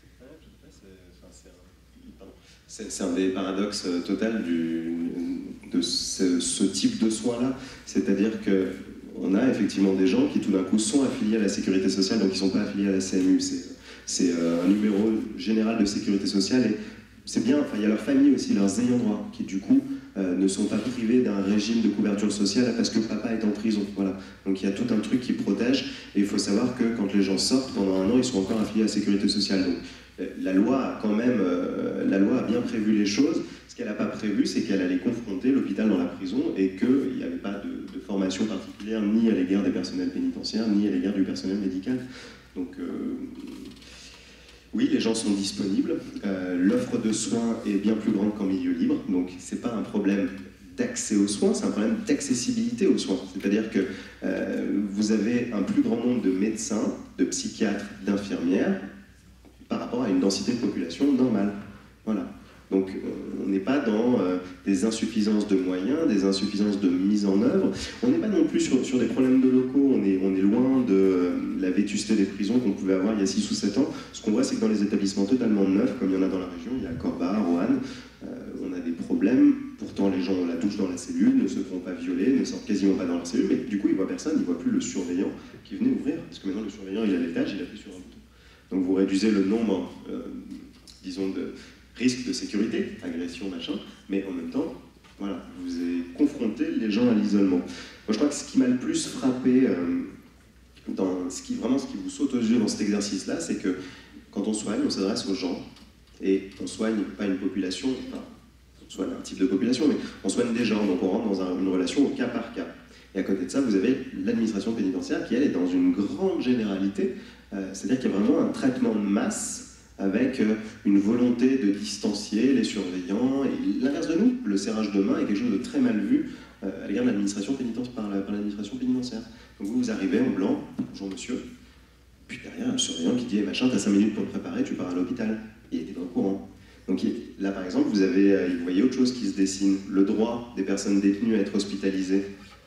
C'est, c'est un des paradoxes total du, de ce, ce type de soins-là. C'est-à-dire que on a effectivement des gens qui tout d'un coup sont affiliés à la sécurité sociale, donc ils ne sont pas affiliés à la C M U. C'est un numéro général de sécurité sociale et c'est bien, enfin, il y a leur famille aussi, leurs ayants droit, qui du coup euh, ne sont pas privés d'un régime de couverture sociale parce que papa est en prison. Voilà. Donc il y a tout un truc qui protège et il faut savoir que quand les gens sortent, pendant un an, ils sont encore affiliés à la sécurité sociale. Donc la loi a quand même, euh, la loi a bien prévu les choses. Ce qu'elle n'a pas prévu, c'est qu'elle allait confronter l'hôpital dans la prison et qu'il n'y avait pas de, de formation particulière ni à l'égard des personnels pénitentiaires, ni à l'égard du personnel médical. Donc euh, oui, les gens sont disponibles. Euh, L'offre de soins est bien plus grande qu'en milieu libre, donc ce n'est pas un problème d'accès aux soins, c'est un problème d'accessibilité aux soins. C'est-à-dire que euh, vous avez un plus grand nombre de médecins, de psychiatres, d'infirmières par rapport à une densité de population normale. Voilà. Donc on n'est pas dans euh, des insuffisances de moyens, des insuffisances de mise en œuvre. On n'est pas non plus sur, sur des problèmes de locaux, on est, on est loin de euh, la vétusté des prisons qu'on pouvait avoir il y a six ou sept ans. Ce qu'on voit, c'est que dans les établissements totalement neufs, comme il y en a dans la région, il y a Corba, Roanne, euh, on a des problèmes. Pourtant les gens ont la douche dans la cellule, ne se font pas violer, ne sortent quasiment pas dans leur cellule, mais du coup ils ne voient personne, ils ne voient plus le surveillant qui venait ouvrir, parce que maintenant le surveillant il est à l'étage, il appuie sur un bouton. Donc vous réduisez le nombre, euh, disons, de risques de sécurité, agression, machin, mais en même temps, voilà, vous avez confronté les gens à l'isolement. Moi je crois que ce qui m'a le plus frappé, euh, dans ce qui, vraiment ce qui vous saute aux yeux dans cet exercice-là, c'est que quand on soigne, on s'adresse aux gens, et on soigne pas une population, enfin, on soigne un type de population, mais on soigne des gens, donc on rentre dans un, une relation au cas par cas. Et à côté de ça, vous avez l'administration pénitentiaire qui, elle, est dans une grande généralité, euh, c'est-à-dire qu'il y a vraiment un traitement de masse avec euh, une volonté de distancier les surveillants, et l'inverse de nous, le serrage de main est quelque chose de très mal vu euh, à l'égard de l'administration pénitentiaire, par l'administration pénitentiaire. Donc vous, vous arrivez en blanc, bonjour monsieur, puis derrière un surveillant qui dit eh, machin, t'as cinq minutes pour te préparer, tu pars à l'hôpital. Il était dans le courant. Donc là, par exemple, vous, avez, euh, vous voyez autre chose qui se dessine, le droit des personnes détenues à être hospitalisées.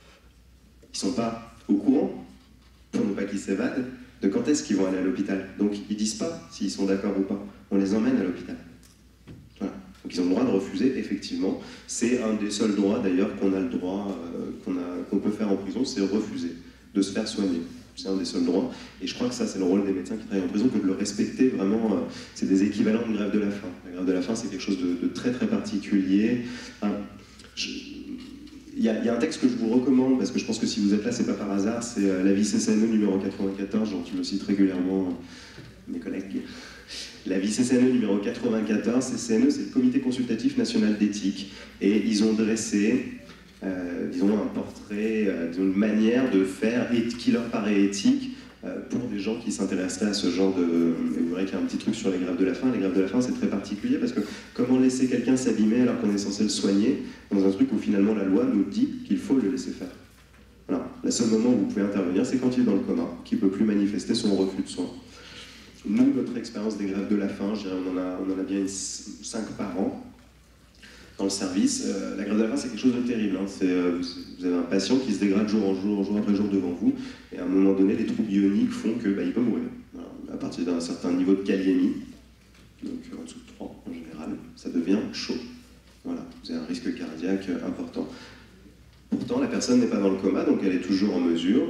Ils ne sont pas au courant, pour ne pas qu'ils s'évadent, de quand est-ce qu'ils vont aller à l'hôpital. Donc ils ne disent pas s'ils sont d'accord ou pas. On les emmène à l'hôpital. Voilà. Donc ils ont le droit de refuser, effectivement. C'est un des seuls droits, d'ailleurs, qu'on a le droit, euh, qu'on qu'on peut faire en prison, c'est refuser, de se faire soigner. C'est un des seuls droits. Et je crois que ça, c'est le rôle des médecins qui travaillent en prison, que de le respecter vraiment. Euh, c'est des équivalents de grève de la faim. La grève de la faim, c'est quelque chose de, de très très particulier. Enfin, je, Il y, a, il y a un texte que je vous recommande, parce que je pense que si vous êtes là, c'est pas par hasard, c'est euh, l'avis C C N E numéro quatre-vingt-quatorze, dont je me cite régulièrement euh, mes collègues. L'avis C C N E numéro quatre-vingt-quatorze, C C N E, c'est le Comité consultatif national d'éthique, et ils ont dressé, euh, disons, un portrait, euh, disons, une manière de faire et qui leur paraît éthique, euh, pour des gens qui s'intéresseraient à ce genre de... Et vous verrez qu'il y a un petit truc sur les grèves de la faim. Les grèves de la faim, c'est très particulier, parce que comment laisser quelqu'un s'abîmer alors qu'on est censé le soigner, dans un truc où finalement la loi nous dit qu'il faut le laisser faire. Voilà. Le seul moment où vous pouvez intervenir, c'est quand il est dans le coma, qu'il ne peut plus manifester son refus de soins. Nous, notre expérience des grèves de la faim, je dirais, on, en a, on en a bien cinq par an dans le service. Euh, la grève de la faim, c'est quelque chose de terrible. Hein. Euh, vous avez un patient qui se dégrade jour en jour, jour après jour devant vous, et à un moment donné, les troubles ioniques font qu'il bah, peut mourir. Voilà. À partir d'un certain niveau de kaliémie, donc en dessous de trois en général, ça devient chaud. Voilà. Vous avez un risque cardiaque important. Pourtant, la personne n'est pas dans le coma, donc elle est toujours en mesure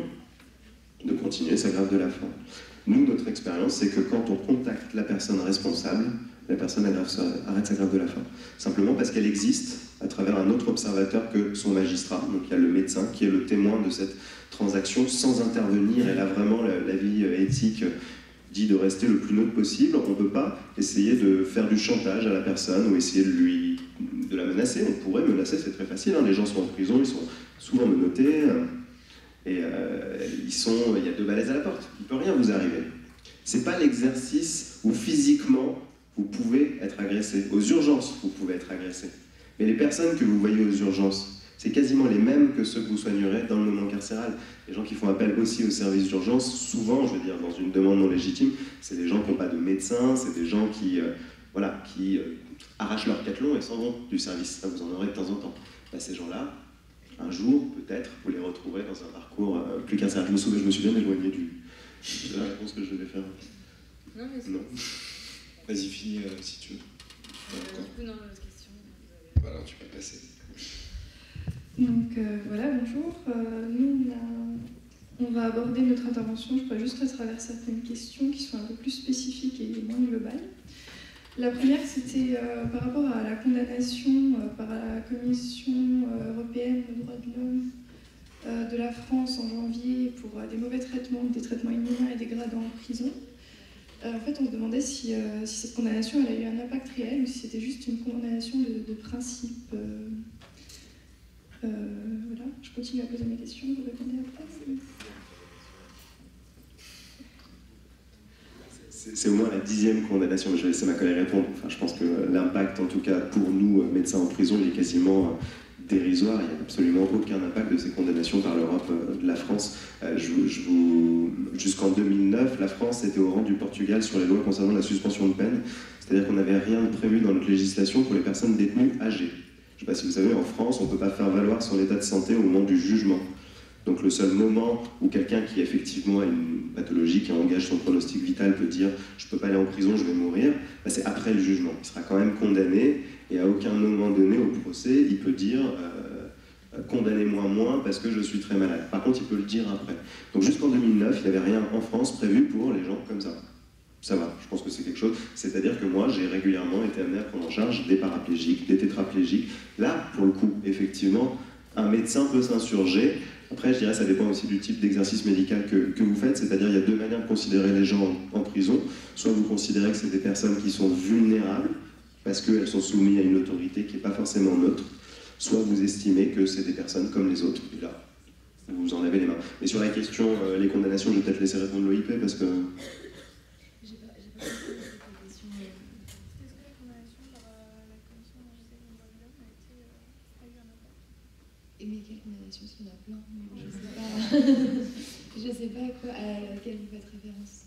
de continuer sa grève de la faim. Nous, notre expérience, c'est que quand on contacte la personne responsable, la personne arrête sa grève de la faim. Simplement parce qu'elle existe à travers un autre observateur que son magistrat. Donc il y a le médecin qui est le témoin de cette transaction sans intervenir. Et là, vraiment, l'avis éthique dit de rester le plus neutre possible. On ne peut pas essayer de faire du chantage à la personne ou essayer de, lui, de la menacer. On pourrait menacer, c'est très facile. Hein. Les gens sont en prison, ils sont souvent menottés. Et euh, ils sont, il y a deux balaises à la porte. Il ne peut rien vous arriver. Ce n'est pas l'exercice où physiquement vous pouvez être agressé. Aux urgences, vous pouvez être agressé. Mais les personnes que vous voyez aux urgences, c'est quasiment les mêmes que ceux que vous soignerez dans le moment carcéral. Les gens qui font appel aussi aux services d'urgence, souvent, je veux dire, dans une demande non légitime, c'est des gens qui n'ont pas de médecin, c'est des gens qui, euh, voilà, qui euh, arrachent leur cathlon et s'en vont du service. Ça, vous en aurez de temps en temps. Bah, ces gens-là, un jour, peut-être, vous les retrouverez dans un parcours euh, plus carcéral. Je me souviens, je me suis bien éloigné du, de la réponse que je devais faire. Non, mais non. Vas-y, finis euh, si tu veux. Euh, du coup, non, l'autre question. Voilà, tu peux passer. Donc euh, voilà, bonjour. Euh, nous, on, a, on va aborder notre intervention, je crois, juste à travers certaines questions qui sont un peu plus spécifiques et moins globales. La première, c'était euh, par rapport à la condamnation euh, par la Commission euh, européenne des droits de l'homme euh, de la France en janvier pour euh, des mauvais traitements, des traitements inhumains et dégradants en prison. Euh, en fait, on se demandait si, euh, si cette condamnation elle a eu un impact réel ou si c'était juste une condamnation de, de principe. Euh, euh, voilà, je continue à poser mes questions, vous répondez après. C'est au moins la dixième condamnation, mais je vais laisser ma collègue répondre. Enfin, je pense que l'impact, en tout cas pour nous, médecins en prison, il est quasiment dérisoire. Il n'y a absolument aucun impact de ces condamnations par l'Europe de la France. Je, je vous... Jusqu'en deux mille neuf, la France était au rang du Portugal sur les lois concernant la suspension de peine. C'est-à-dire qu'on n'avait rien de prévu dans notre législation pour les personnes détenues âgées. Je ne sais pas si vous savez, en France, on ne peut pas faire valoir son état de santé au moment du jugement. Donc le seul moment où quelqu'un qui effectivement a une pathologie, qui engage son pronostic vital, peut dire « je ne peux pas aller en prison, je vais mourir », bah, c'est après le jugement. Il sera quand même condamné et à aucun moment donné au procès, il peut dire euh, « condamnez-moi moins parce que je suis très malade ». Par contre, il peut le dire après. Donc jusqu'en deux mille neuf, il n'y avait rien en France prévu pour les gens comme ça. Ça va, je pense que c'est quelque chose. C'est-à-dire que moi, j'ai régulièrement été amené à prendre en charge des paraplégiques, des tétraplégiques. Là, pour le coup, effectivement, un médecin peut s'insurger. Après, je dirais ça dépend aussi du type d'exercice médical que, que vous faites, c'est-à-dire il y a deux manières de considérer les gens en, en prison. Soit vous considérez que c'est des personnes qui sont vulnérables, parce qu'elles sont soumises à une autorité qui n'est pas forcément neutre, soit vous estimez que c'est des personnes comme les autres, et là, vous en avez les mains. Mais sur la question, euh, les condamnations, je vais peut-être laisser répondre l'O I P, parce que... J'ai pas, j'ai pas compris cette question. Est-ce que la condamnation par la Commission européenne des droits de l'homme a été a eu un impact? Et mais quelle condamnation, s'il y en a plein. Je ne sais pas, je sais pas à, quoi, à laquelle vous faites référence.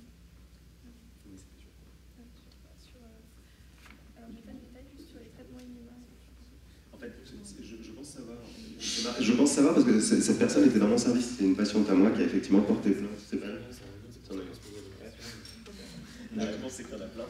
Alors, j'ai pas de détails juste sur les traitements inhumains. En fait, je, je pense savoir. Je pense savoir parce que cette personne était dans mon service. C'est une patiente à moi qui a effectivement porté plainte. C'est pas la réponse, c'est qu'il y en a plein.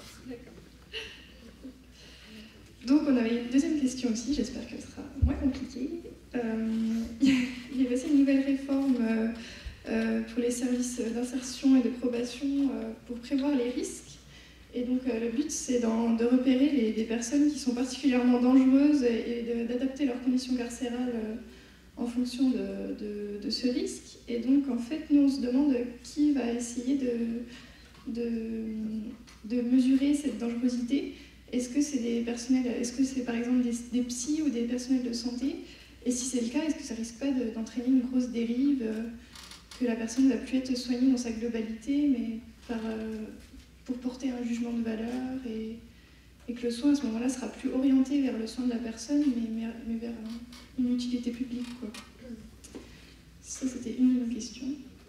Donc, on avait une deuxième question aussi, j'espère qu'elle sera moins compliquée. Euh, il y avait aussi une nouvelle réforme euh, euh, pour les services d'insertion et de probation euh, pour prévoir les risques. Et donc, euh, le but, c'est de repérer les, des personnes qui sont particulièrement dangereuses et, et d'adapter leurs conditions carcérales euh, en fonction de, de, de ce risque. Et donc, en fait, nous, on se demande qui va essayer de, de, de mesurer cette dangerosité. Est-ce que c'est des personnels, est-ce que c'est par exemple des, des psys ou des personnels de santé? Et si c'est le cas, est-ce que ça risque pas d'entraîner une grosse dérive, euh, que la personne ne va plus être soignée dans sa globalité, mais par, euh, pour porter un jugement de valeur, et, et que le soin à ce moment-là sera plus orienté vers le soin de la personne, mais, mais, mais vers euh, une utilité publique, quoi. Ça, c'était une de nos questions.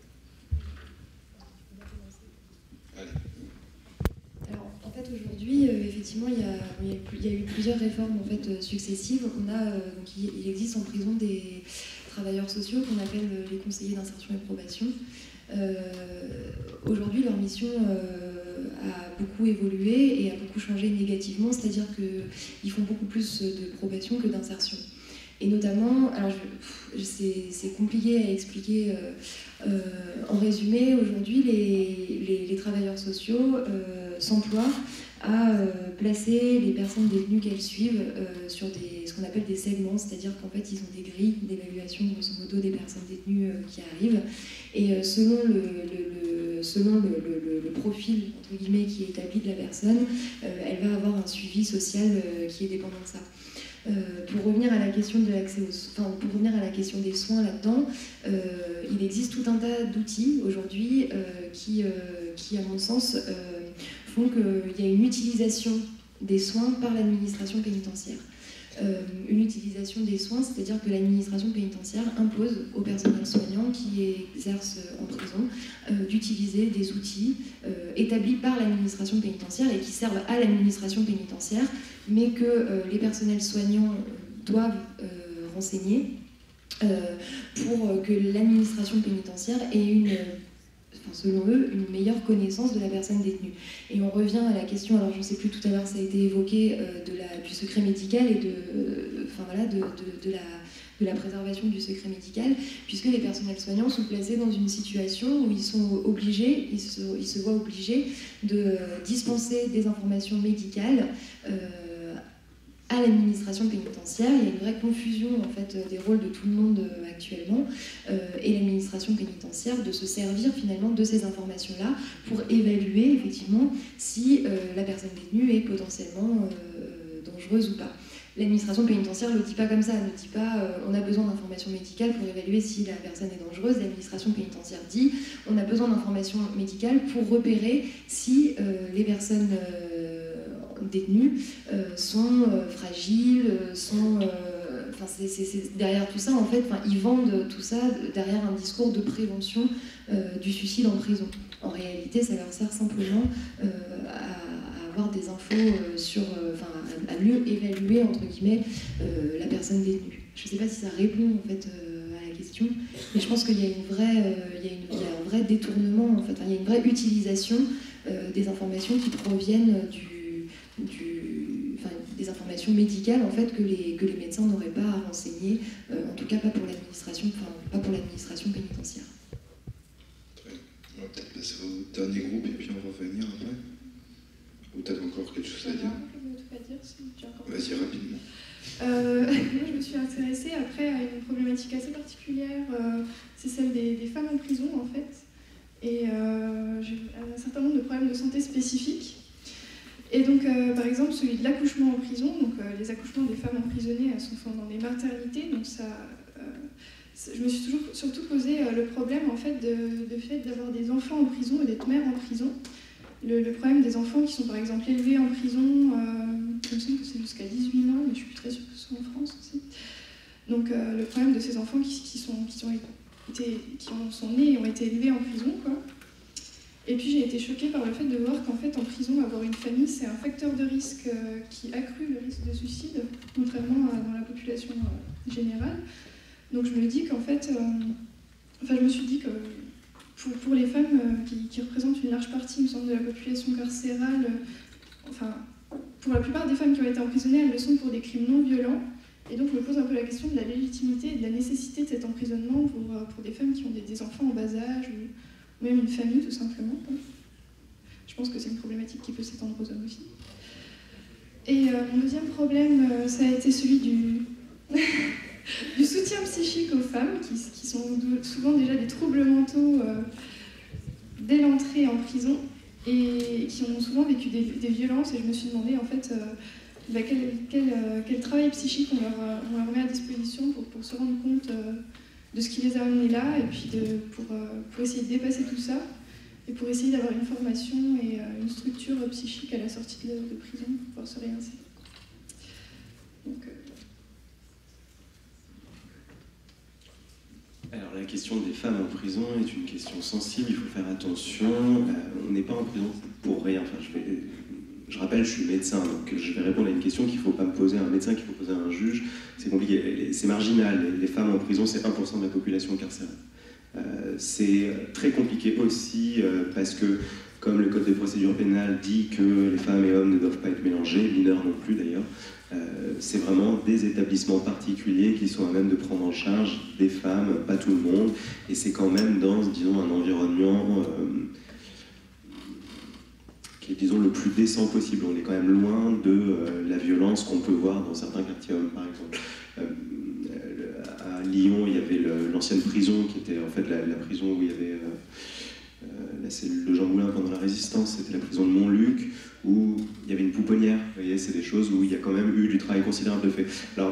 Alors, en fait, aujourd'hui, euh, effectivement, il y, a, il, y a, il y a eu plusieurs réformes en fait, successives. On a, euh, donc, il existe en prison des travailleurs sociaux qu'on appelle les conseillers d'insertion et de probation. Euh, aujourd'hui, leur mission euh, a beaucoup évolué et a beaucoup changé négativement, c'est-à-dire qu'ils font beaucoup plus de probation que d'insertion. Et notamment, alors c'est compliqué à expliquer euh, euh, en résumé, aujourd'hui les, les, les travailleurs sociaux euh, s'emploient à euh, placer les personnes détenues qu'elles suivent euh, sur des, ce qu'on appelle des segments, c'est-à-dire qu'en fait ils ont des grilles d'évaluation grosso modo des personnes détenues euh, qui arrivent, et euh, selon, le, le, le, selon le, le, le profil entre guillemets qui est établi de la personne, euh, elle va avoir un suivi social euh, qui est dépendant de ça. Euh, pour revenir à la question de l'accès aux, enfin, pour revenir à la question des soins là-dedans, euh, il existe tout un tas d'outils aujourd'hui euh, qui, euh, qui, à mon sens, euh, font qu'il y a une utilisation des soins par l'administration pénitentiaire. Euh, une utilisation des soins, c'est-à-dire que l'administration pénitentiaire impose au personnel soignant qui exerce en prison euh, d'utiliser des outils euh, établis par l'administration pénitentiaire et qui servent à l'administration pénitentiaire, mais que euh, les personnels soignants doivent euh, renseigner euh, pour que l'administration pénitentiaire ait une, enfin, selon eux, une meilleure connaissance de la personne détenue. Et on revient à la question, alors je ne sais plus, tout à l'heure ça a été évoqué, euh, de la, du secret médical et de, euh, enfin, voilà, de, de, de la de la préservation du secret médical, puisque les personnels soignants sont placés dans une situation où ils sont obligés, ils se, ils se voient obligés de dispenser des informations médicales euh, à l'administration pénitentiaire. Il y a une vraie confusion en fait des rôles de tout le monde euh, actuellement, euh, et l'administration pénitentiaire de se servir finalement de ces informations-là pour évaluer effectivement si euh, la personne détenue est potentiellement euh, dangereuse ou pas. L'administration pénitentiaire ne le dit pas comme ça, elle ne dit pas euh, on a besoin d'informations médicales pour évaluer si la personne est dangereuse. L'administration pénitentiaire dit on a besoin d'informations médicales pour repérer si euh, les personnes euh, détenues euh, sont euh, fragiles, sont... Euh, enfin, c'est, c'est, c'est, derrière tout ça, en fait, ils vendent tout ça derrière un discours de prévention euh, du suicide en prison. En réalité, ça leur sert simplement euh, à avoir des infos euh, sur, euh, enfin, à, à mieux évaluer entre guillemets euh, la personne détenue. Je ne sais pas si ça répond en fait euh, à la question, mais je pense qu'il y a une vraie, euh, il y a une, il y a un vrai détournement en fait. Enfin, il y a une vraie utilisation euh, des informations qui proviennent du, du, enfin, des informations médicales en fait que les que les médecins n'auraient pas à renseigner, euh, en tout cas pas pour l'administration, enfin pas pour l'administration pénitentiaire. On va peut-être passer au dernier groupe et puis on va revenir après. Ou t'as encore quelque chose à dire? Vas-y, rapidement. Euh, moi, je me suis intéressée après à une problématique assez particulière, euh, c'est celle des, des femmes en prison en fait. Et euh, j'ai un certain nombre de problèmes de santé spécifiques. Et donc, euh, par exemple, celui de l'accouchement en prison, donc euh, les accouchements des femmes emprisonnées, elles sont faits dans des maternités, donc ça... Euh, je me suis toujours, surtout posé euh, le problème en fait de, de fait d'avoir des enfants en prison et d'être mère en prison. Le, le problème des enfants qui sont par exemple élevés en prison, euh, il me semble que c'est jusqu'à dix-huit mois, mais je suis plus très sûre que ce soit en France aussi. Donc euh, le problème de ces enfants qui, qui, sont, qui, sont été, qui en sont nés et ont été élevés en prison, quoi. Et puis j'ai été choquée par le fait de voir qu'en fait en prison, avoir une famille, c'est un facteur de risque euh, qui accrue le risque de suicide, contrairement à dans la population euh, générale. Donc je me dis qu'en fait, euh, enfin je me suis dit que Pour, pour les femmes euh, qui, qui représentent une large partie, il me semble, de la population carcérale, euh, enfin, pour la plupart des femmes qui ont été emprisonnées, elles le sont pour des crimes non violents. Et donc, je me pose un peu la question de la légitimité et de la nécessité de cet emprisonnement pour, euh, pour des femmes qui ont des, des enfants en bas âge, ou, ou même une famille, tout simplement. Je pense que c'est une problématique qui peut s'étendre aux hommes aussi. Et euh, mon deuxième problème, euh, ça a été celui du... du soutien psychique aux femmes, qui, qui sont souvent déjà des troubles mentaux euh, dès l'entrée en prison, et qui ont souvent vécu des, des violences, et je me suis demandé en fait euh, bah, quel, quel, euh, quel travail psychique on leur, on leur met à disposition pour, pour se rendre compte euh, de ce qui les a amenés là, et puis de, pour, euh, pour essayer de dépasser tout ça, et pour essayer d'avoir une formation et euh, une structure psychique à la sortie de, de prison pour pouvoir se réinsérer. Donc, euh, Alors la question des femmes en prison est une question sensible, il faut faire attention. Euh, on n'est pas en prison pour rien. Enfin, je, vais, je rappelle, je suis médecin, donc je vais répondre à une question qu'il ne faut pas me poser à un médecin, qu'il faut poser à un juge. C'est compliqué, c'est marginal. Les femmes en prison, c'est un pour cent de la population carcérale. Euh, c'est très compliqué aussi euh, parce que, comme le Code de procédure pénale dit que les femmes et hommes ne doivent pas être mélangés, mineurs non plus d'ailleurs, Euh, c'est vraiment des établissements particuliers qui sont à même de prendre en charge des femmes, pas tout le monde, et c'est quand même dans, disons, un environnement euh, qui est, disons, le plus décent possible. On est quand même loin de euh, la violence qu'on peut voir dans certains quartiers hommes, par exemple. Euh, à Lyon, il y avait le, l'ancienne prison, qui était en fait la, la prison où il y avait euh, euh, la cellule de Jean Moulin pendant la Résistance, c'était la prison de Montluc, où il y avait une pouponnière. Vous voyez, c'est des choses où il y a quand même eu du travail considérable de fait. Alors,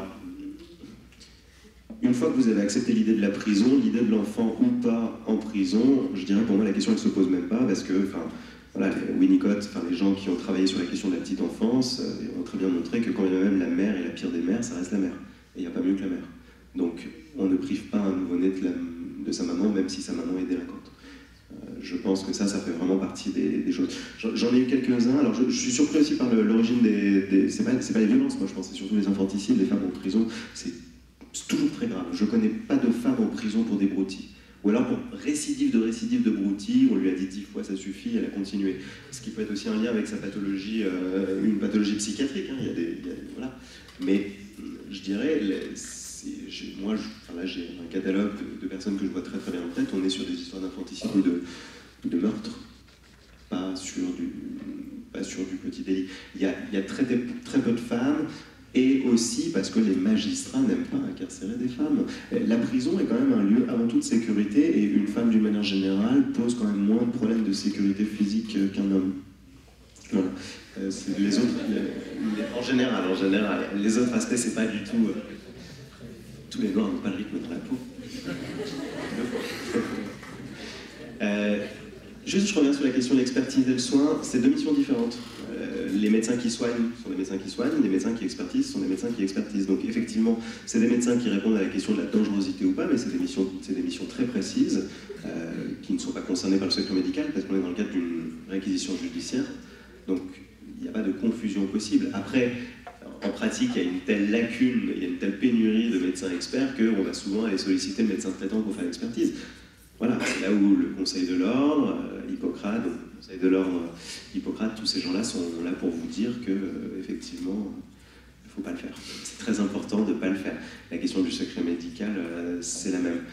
une fois que vous avez accepté l'idée de la prison, l'idée de l'enfant ou pas en prison, je dirais pour moi la question elle ne se pose même pas, parce que, enfin, voilà, Winnicott, enfin, les gens qui ont travaillé sur la question de la petite enfance euh, ont très bien montré que quand même la mère est la pire des mères, ça reste la mère. Et il n'y a pas mieux que la mère. Donc, on ne prive pas un nouveau-né de, de sa maman, même si sa maman est délinquante. Je pense que ça, ça fait vraiment partie des, des choses. J'en ai eu quelques-uns. Alors, je, je suis surpris aussi par le, l'origine des... des c'est pas, c'est pas les violences, moi, je pense. C'est surtout les infanticides, les femmes en prison. C'est toujours très grave. Je connais pas de femmes en prison pour des broutilles. Ou alors pour récidive de récidive de broutilles, on lui a dit dix fois, ça suffit, elle a continué. Ce qui peut être aussi un lien avec sa pathologie, euh, une pathologie psychiatrique. Hein. Il y a des, il y a, voilà. Mais je dirais, les, j'ai, moi, je, enfin là, j'ai un catalogue de, de personnes que je vois très très bien en tête. On est sur des histoires d'infanticide ou de, de meurtre, pas sur du, pas sur du petit délit. Il y a, il y a très, très peu de femmes, et aussi parce que les magistrats n'aiment pas incarcérer des femmes. La prison est quand même un lieu avant tout de sécurité, et une femme, d'une manière générale, pose quand même moins de problèmes de sécurité physique qu'un homme. Voilà. Euh, les autres, les, les, en général, en général, les autres aspects, c'est pas du tout. Euh, tous les noirs n'ont pas le rythme de la peau. euh, juste, je reviens sur la question de l'expertise et le soin. C'est deux missions différentes. Euh, les médecins qui soignent sont des médecins qui soignent, les médecins qui expertisent sont des médecins qui expertisent. Donc, effectivement, c'est des médecins qui répondent à la question de la dangerosité ou pas, mais c'est des missions, c'est des missions très précises euh, qui ne sont pas concernées par le secret médical parce qu'on est dans le cadre d'une réquisition judiciaire. Donc, il n'y a pas de confusion possible. Après, en pratique, il y a une telle lacune, il y a une telle pénurie de médecins experts qu'on va souvent aller solliciter le médecin traitant pour faire l'expertise. Voilà, c'est là où le Conseil de l'Ordre, euh, Hippocrate, donc, le Conseil de l'Ordre, euh, Hippocrate, tous ces gens-là sont là pour vous dire que, euh, effectivement, il ne faut pas le faire. C'est très important de ne pas le faire. La question du secret médical, euh, c'est la même.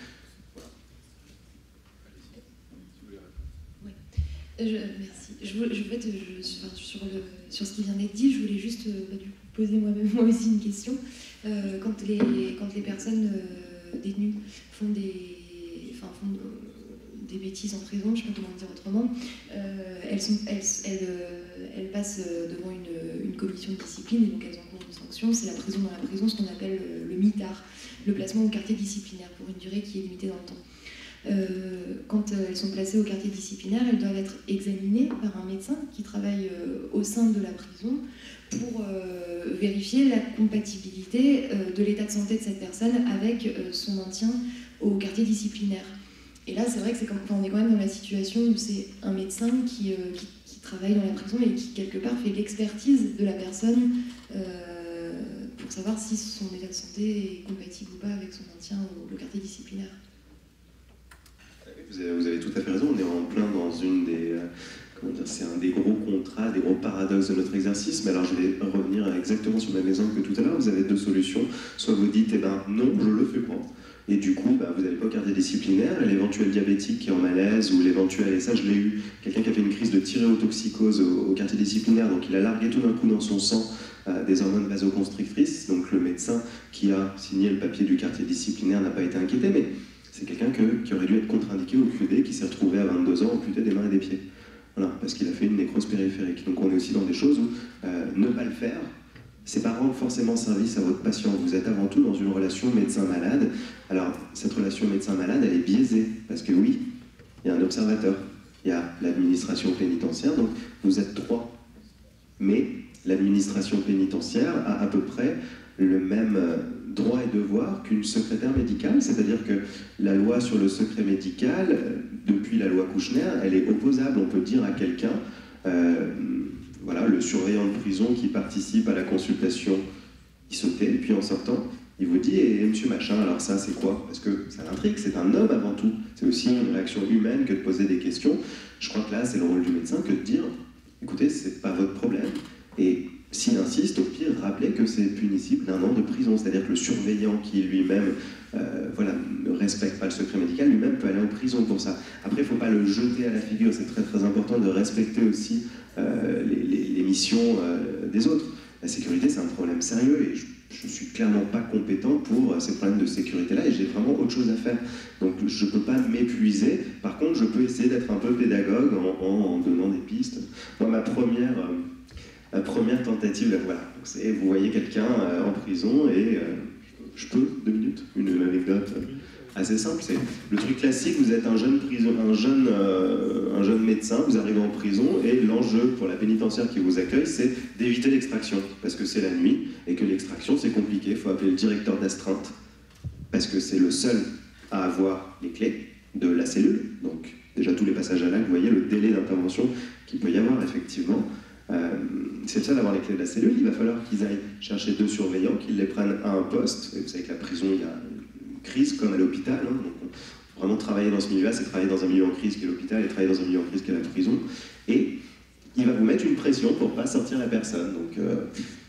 Je, merci. Je, je, en fait, je, sur, sur, le, sur ce qui vient d'être dit, je voulais juste bah, du coup, poser moi-même moi aussi une question. Euh, quand, les, quand les personnes euh, détenues font des, enfin, font des bêtises en prison, je ne sais pas comment dire autrement, euh, elles, sont, elles, elles, euh, elles passent devant une, une commission de discipline et donc elles ont cours de sanction. C'est la prison dans la prison, ce qu'on appelle le, le mitard, le placement au quartier disciplinaire pour une durée qui est limitée dans le temps. Euh, quand euh, elles sont placées au quartier disciplinaire, elles doivent être examinées par un médecin qui travaille euh, au sein de la prison pour euh, vérifier la compatibilité euh, de l'état de santé de cette personne avec euh, son maintien au quartier disciplinaire. Et là, c'est vrai que c'est comme, enfin, on est quand même dans la situation où c'est un médecin qui, euh, qui, qui travaille dans la prison et qui, quelque part, fait l'expertise de la personne euh, pour savoir si son état de santé est compatible ou pas avec son maintien au, au quartier disciplinaire. Vous avez, vous avez tout à fait raison, on est en plein dans une des... Euh, comment dire, c'est un des gros contrats, des gros paradoxes de notre exercice, mais alors je vais revenir exactement sur le même exemple que tout à l'heure. Vous avez deux solutions, soit vous dites, eh ben non, je le fais pas. Et du coup, bah, vous n'allez pas au quartier disciplinaire, et l'éventuel diabétique qui est en malaise, ou l'éventuel, et ça je l'ai eu, quelqu'un qui a fait une crise de thyréotoxicose au, au quartier disciplinaire, donc il a largué tout d'un coup dans son sang euh, des hormones vasoconstrictrices, donc le médecin qui a signé le papier du quartier disciplinaire n'a pas été inquiété, mais c'est quelqu'un que, qui aurait dû être contre-indiqué au Q D, qui s'est retrouvé à vingt-deux ans amputé des mains et des pieds. Voilà, parce qu'il a fait une nécrose périphérique. Donc on est aussi dans des choses où euh, ne pas le faire, c'est pas rendre forcément service à votre patient. Vous êtes avant tout dans une relation médecin-malade. Alors cette relation médecin-malade, elle est biaisée, parce que oui, il y a un observateur, il y a l'administration pénitentiaire, donc vous êtes trois. Mais l'administration pénitentiaire a à peu près le même droit et devoir qu'une secrétaire médicale, c'est-à-dire que la loi sur le secret médical, depuis la loi Kouchner, elle est opposable. On peut dire à quelqu'un, euh, voilà, le surveillant de prison qui participe à la consultation, il sautait, et puis en sortant, il vous dit, et monsieur machin, alors ça c'est quoi? Parce que ça l'intrigue, c'est un homme avant tout. C'est aussi une réaction humaine que de poser des questions. Je crois que là, c'est le rôle du médecin que de dire, écoutez, c'est pas votre problème. Et s'il insiste, au pire, rappelez que c'est punissable d'un an de prison. C'est-à-dire que le surveillant qui lui-même euh, voilà, ne respecte pas le secret médical, lui-même peut aller en prison pour ça. Après, il ne faut pas le jeter à la figure. C'est très très important de respecter aussi euh, les, les, les missions euh, des autres. La sécurité, c'est un problème sérieux et je ne suis clairement pas compétent pour ces problèmes de sécurité-là et j'ai vraiment autre chose à faire. Donc je ne peux pas m'épuiser. Par contre, je peux essayer d'être un peu pédagogue en, en, en donnant des pistes. Moi, ma première... Euh, La première tentative, voilà, c'est vous voyez quelqu'un euh, en prison et euh, je peux, deux minutes, une, une anecdote euh, assez simple. C'est le truc classique, vous êtes un jeune, prison, un, jeune, euh, un jeune médecin, vous arrivez en prison et l'enjeu pour la pénitentiaire qui vous accueille, c'est d'éviter l'extraction parce que c'est la nuit et que l'extraction c'est compliqué, il faut appeler le directeur d'astreinte parce que c'est le seul à avoir les clés de la cellule. Donc déjà tous les passages à l'acte, vous voyez le délai d'intervention qu'il peut y avoir effectivement. Euh, c'est le seul à avoir les clés de la cellule, il va falloir qu'ils aillent chercher deux surveillants, qu'ils les prennent à un poste. Et vous savez que la prison, il y a une crise comme à l'hôpital. Hein, donc on, vraiment travailler dans ce milieu-là, c'est travailler dans un milieu en crise qui est l'hôpital et travailler dans un milieu en crise qui est la prison. Et il va vous mettre une pression pour ne pas sortir la personne. Donc, euh,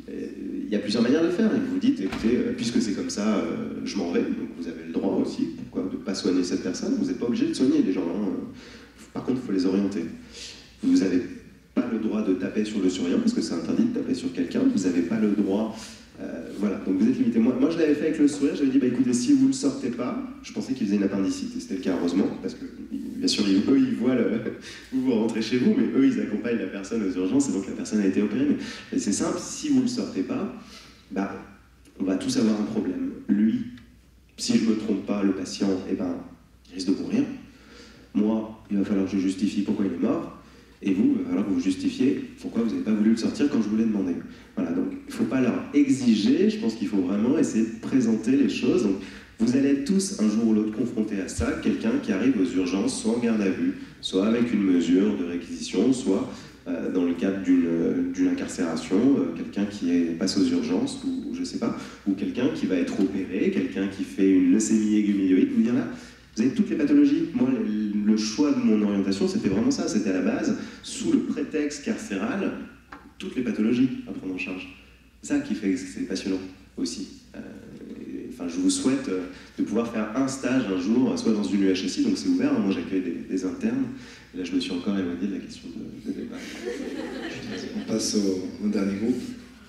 il y a plusieurs manières de faire. Et vous vous dites, écoutez, puisque c'est comme ça, je m'en vais. Donc vous avez le droit aussi, pourquoi, de ne pas soigner cette personne. Vous n'êtes pas obligé de soigner les gens. Hein. Par contre, il faut les orienter. Vous n'avez pas le droit de taper sur le surveillant, parce que c'est interdit de taper sur quelqu'un. Vous n'avez pas le droit... Euh, voilà, donc vous êtes limité. Moi, moi je l'avais fait avec le sourire, j'avais dit, bah écoutez, si vous ne le sortez pas, je pensais qu'il faisait une appendicite, et c'était le cas, heureusement, parce que, bien sûr, ils, eux, ils voient, le, vous, vous rentrez chez vous, mais eux, ils accompagnent la personne aux urgences, et donc la personne a été opérée. Mais c'est simple, si vous ne le sortez pas, bah, on va tous avoir un problème. Lui, si je ne me trompe pas, le patient, eh ben, il risque de mourir. Moi, il va falloir que je justifie pourquoi il est mort. Et vous, il va falloir que vous justifiez pourquoi vous n'avez pas voulu le sortir quand je vous l'ai demandé. Voilà, donc il ne faut pas leur exiger, je pense qu'il faut vraiment essayer de présenter les choses. Donc, vous allez être tous, un jour ou l'autre, confrontés à ça, quelqu'un qui arrive aux urgences, soit en garde à vue, soit avec une mesure de réquisition, soit euh, dans le cadre d'une d'une incarcération, euh, quelqu'un qui est, passe aux urgences, ou, ou je ne sais pas, ou quelqu'un qui va être opéré, quelqu'un qui fait une leucémie aiguë myéloïde, vous dire là, vous avez toutes les pathologies. Moi, le, le choix de mon orientation, c'était vraiment ça. C'était à la base, sous le prétexte carcéral, toutes les pathologies à prendre en charge. C'est ça qui fait que c'est passionnant aussi. Euh, et, enfin, je vous souhaite euh, de pouvoir faire un stage un jour, soit dans une U H S I, donc c'est ouvert. Hein, moi, j'accueille des, des internes. Et là, je me suis encore éloigné de la question de, de débat. On passe au, au dernier groupe.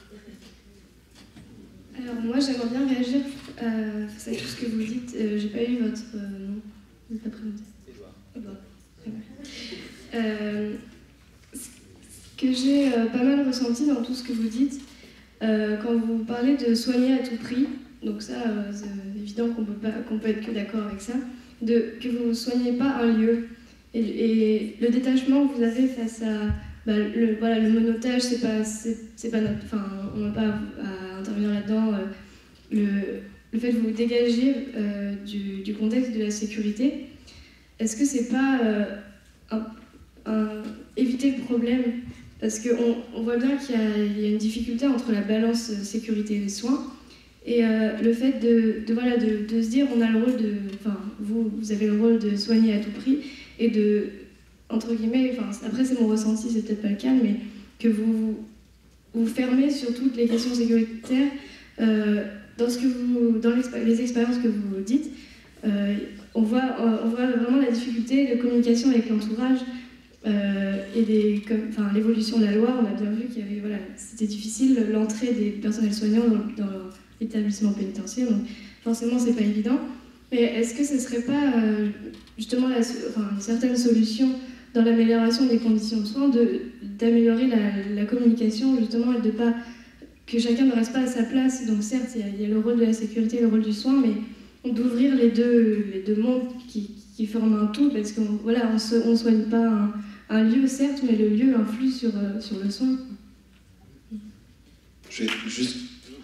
Alors moi j'aimerais bien réagir euh, face à tout ce que vous dites. Euh, J'ai pas eu votre euh, nom, vous n'êtes pas présenté. Edouard. Euh, ce que j'ai euh, pas mal ressenti dans tout ce que vous dites, euh, quand vous parlez de soigner à tout prix, donc ça euh, c'est évident qu'on peut pas, qu'on peut être que d'accord avec ça, de, que vous ne soignez pas un lieu. Et, et le détachement que vous avez face à bah, le, voilà, le monotage, c'est pas, c'est pas notre, enfin, on n'a pas à intervenir là-dedans. Euh, le, le fait de vous dégager euh, du, du contexte de la sécurité, est-ce que c'est pas euh, un, un, éviter le problème? Parce qu'on on voit bien qu'il y, y a une difficulté entre la balance sécurité et soins, et euh, le fait de, de, voilà, de, de se dire on a le rôle de, enfin, vous, vous avez le rôle de soigner à tout prix, et de, entre guillemets, enfin, après c'est mon ressenti, c'est peut-être pas le cas, mais que vous vous fermez sur toutes les questions sécuritaires. Euh, dans, ce que vous, dans les expériences que vous dites, euh, on, voit, on voit vraiment la difficulté de communication avec l'entourage euh, et des, comme, enfin, l'évolution de la loi. On a bien vu qu'il y avait, voilà, c'était difficile l'entrée des personnels soignants dans, dans l'établissement pénitentiaire, donc forcément c'est pas évident. Mais est-ce que ce serait pas euh, justement la, enfin, une certaine solution dans l'amélioration des conditions de soins, d'améliorer la, la communication justement, et de pas que chacun ne reste pas à sa place. Donc certes, il y a, il y a le rôle de la sécurité et le rôle du soin, mais d'ouvrir les deux, les deux mondes qui, qui forment un tout, parce qu'on voilà, on ne soigne pas un, un lieu, certes, mais le lieu influe sur, euh, sur le soin. Je vais juste...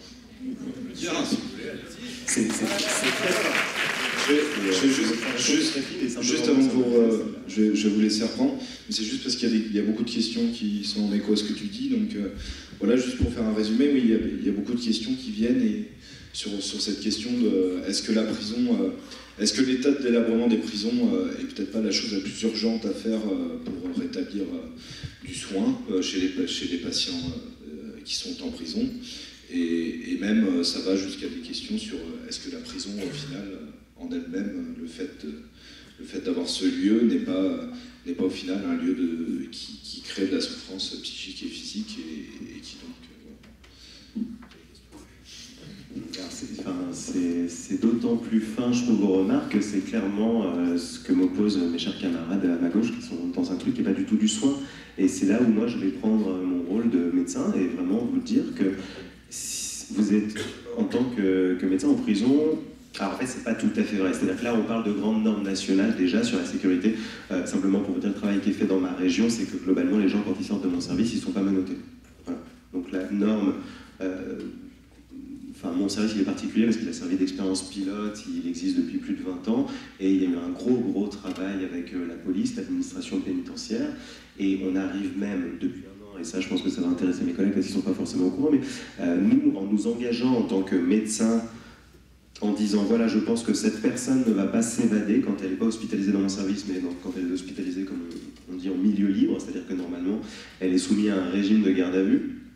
C'est très fort. Je vais, je vais juste, juste, juste avant pour, euh, je, vais, je vais vous laisser reprendre, mais c'est juste parce qu'il y, y a beaucoup de questions qui sont en écho à ce que tu dis, donc euh, voilà, juste pour faire un résumé, oui, il y, a, il y a beaucoup de questions qui viennent et sur, sur cette question de est-ce que la prison, euh, est-ce que l'état de délabrement des prisons euh, est peut-être pas la chose la plus urgente à faire euh, pour rétablir euh, du soin euh, chez, les, chez les patients euh, qui sont en prison, et, et même euh, ça va jusqu'à des questions sur euh, est-ce que la prison au final euh, en elle-même, le fait, le fait d'avoir ce lieu n'est pas, n'est pas au final un lieu de, qui, qui crée de la souffrance psychique et physique et, et qui donc... Voilà. C'est d'autant plus fin, je trouve, vos remarques, que c'est clairement euh, ce que m'opposent mes chers camarades à ma gauche, qui sont dans un truc qui n'est pas du tout du soin. Et c'est là où moi je vais prendre mon rôle de médecin et vraiment vous dire que si vous êtes, en tant que, que médecin en prison, alors en fait, c'est pas tout à fait vrai. C'est-à-dire que là, on parle de grandes normes nationales déjà sur la sécurité. Euh, simplement pour vous dire, le travail qui est fait dans ma région, c'est que globalement, les gens, quand ils sortent de mon service, ils ne sont pas menottés. Voilà. Donc la norme... Euh, Enfin, mon service il est particulier parce qu'il a servi d'expérience pilote, il existe depuis plus de vingt ans, et il y a eu un gros gros travail avec euh, la police, l'administration pénitentiaire, et on arrive même depuis un an, et ça je pense que ça va intéresser mes collègues parce qu'ils ne sont pas forcément au courant, mais euh, nous, en nous engageant en tant que médecins, en disant voilà, je pense que cette personne ne va pas s'évader quand elle n'est pas hospitalisée dans mon service, mais non, quand elle est hospitalisée, comme on dit, en milieu libre, c'est-à-dire que normalement elle est soumise à un régime de garde à vue.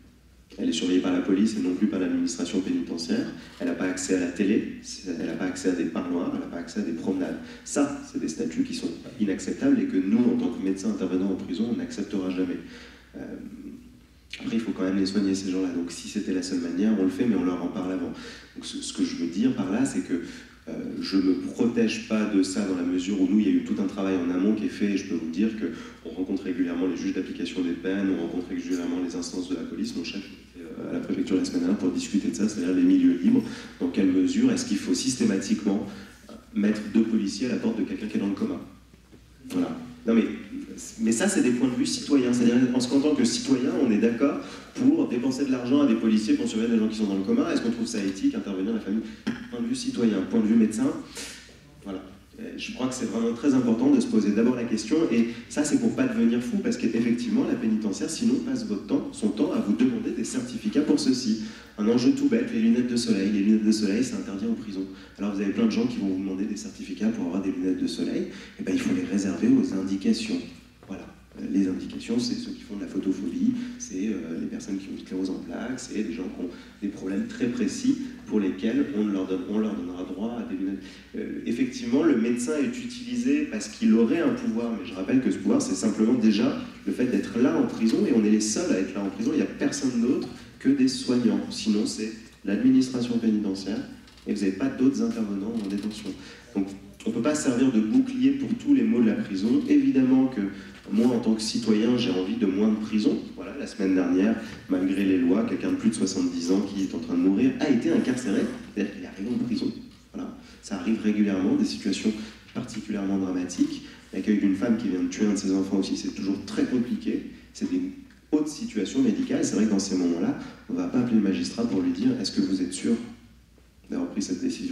Elle est surveillée par la police et non plus par l'administration pénitentiaire. Elle n'a pas accès à la télé, elle n'a pas accès à des parloirs, elle n'a pas accès à des promenades. Ça, c'est des statuts qui sont inacceptables et que nous, en tant que médecins intervenants en prison, on n'acceptera jamais. Euh, après, il faut quand même les soigner, ces gens-là. Donc si c'était la seule manière, on le fait, mais on leur en parle avant. Donc ce, ce que je veux dire par là, c'est que euh, je ne me protège pas de ça dans la mesure où nous, il y a eu tout un travail en amont qui est fait. Et je peux vous dire qu'on rencontre régulièrement les juges d'application des peines, on rencontre régulièrement les instances de la police. Mon chef était à la préfecture la semaine dernière pour discuter de ça, c'est-à-dire les milieux libres. Dans quelle mesure est-ce qu'il faut systématiquement mettre deux policiers à la porte de quelqu'un qui est dans le coma? Voilà. Non mais, mais ça, c'est des points de vue citoyens. C'est-à-dire en tant que citoyen, on est d'accord pour dépenser de l'argent à des policiers pour surveiller des gens qui sont dans le coma. Est-ce qu'on trouve ça éthique, intervenir dans la famille? Point de vue citoyen, point de vue médecin. Voilà. Je crois que c'est vraiment très important de se poser d'abord la question, et ça, c'est pour pas devenir fou, parce qu'effectivement, la pénitentiaire, sinon, passe votre temps, son temps à vous demander des certificats pour ceci. Un enjeu tout bête, les lunettes de soleil. Les lunettes de soleil, c'est interdit en prison. Alors vous avez plein de gens qui vont vous demander des certificats pour avoir des lunettes de soleil. Et ben, il faut les réserver aux indications. Voilà. Les indications, c'est ceux qui font de la photophobie, c'est euh, les personnes qui ont une sclérose en plaques, c'est des gens qui ont des problèmes très précis pour lesquels on leur, donne, on leur donnera droit à des lunettes. Euh, effectivement, le médecin est utilisé parce qu'il aurait un pouvoir, mais je rappelle que ce pouvoir, c'est simplement déjà le fait d'être là en prison, et on est les seuls à être là en prison, il n'y a personne d'autre que des soignants. Sinon, c'est l'administration pénitentiaire, et vous n'avez pas d'autres intervenants en détention. Donc, on ne peut pas servir de bouclier pour tous les maux de la prison. Évidemment que moi, en tant que citoyen, j'ai envie de moins de prison. Voilà, la semaine dernière, malgré les lois, quelqu'un de plus de soixante-dix ans qui est en train de mourir a été incarcéré, c'est-à-dire qu'il est arrivé en prison. Voilà. Ça arrive régulièrement, des situations particulièrement dramatiques. L'accueil d'une femme qui vient de tuer un de ses enfants aussi, c'est toujours très compliqué. C'est des hautes situations médicales. C'est vrai que dans ces moments-là, on ne va pas appeler le magistrat pour lui dire « Est-ce que vous êtes sûr d'avoir pris cette décision-là »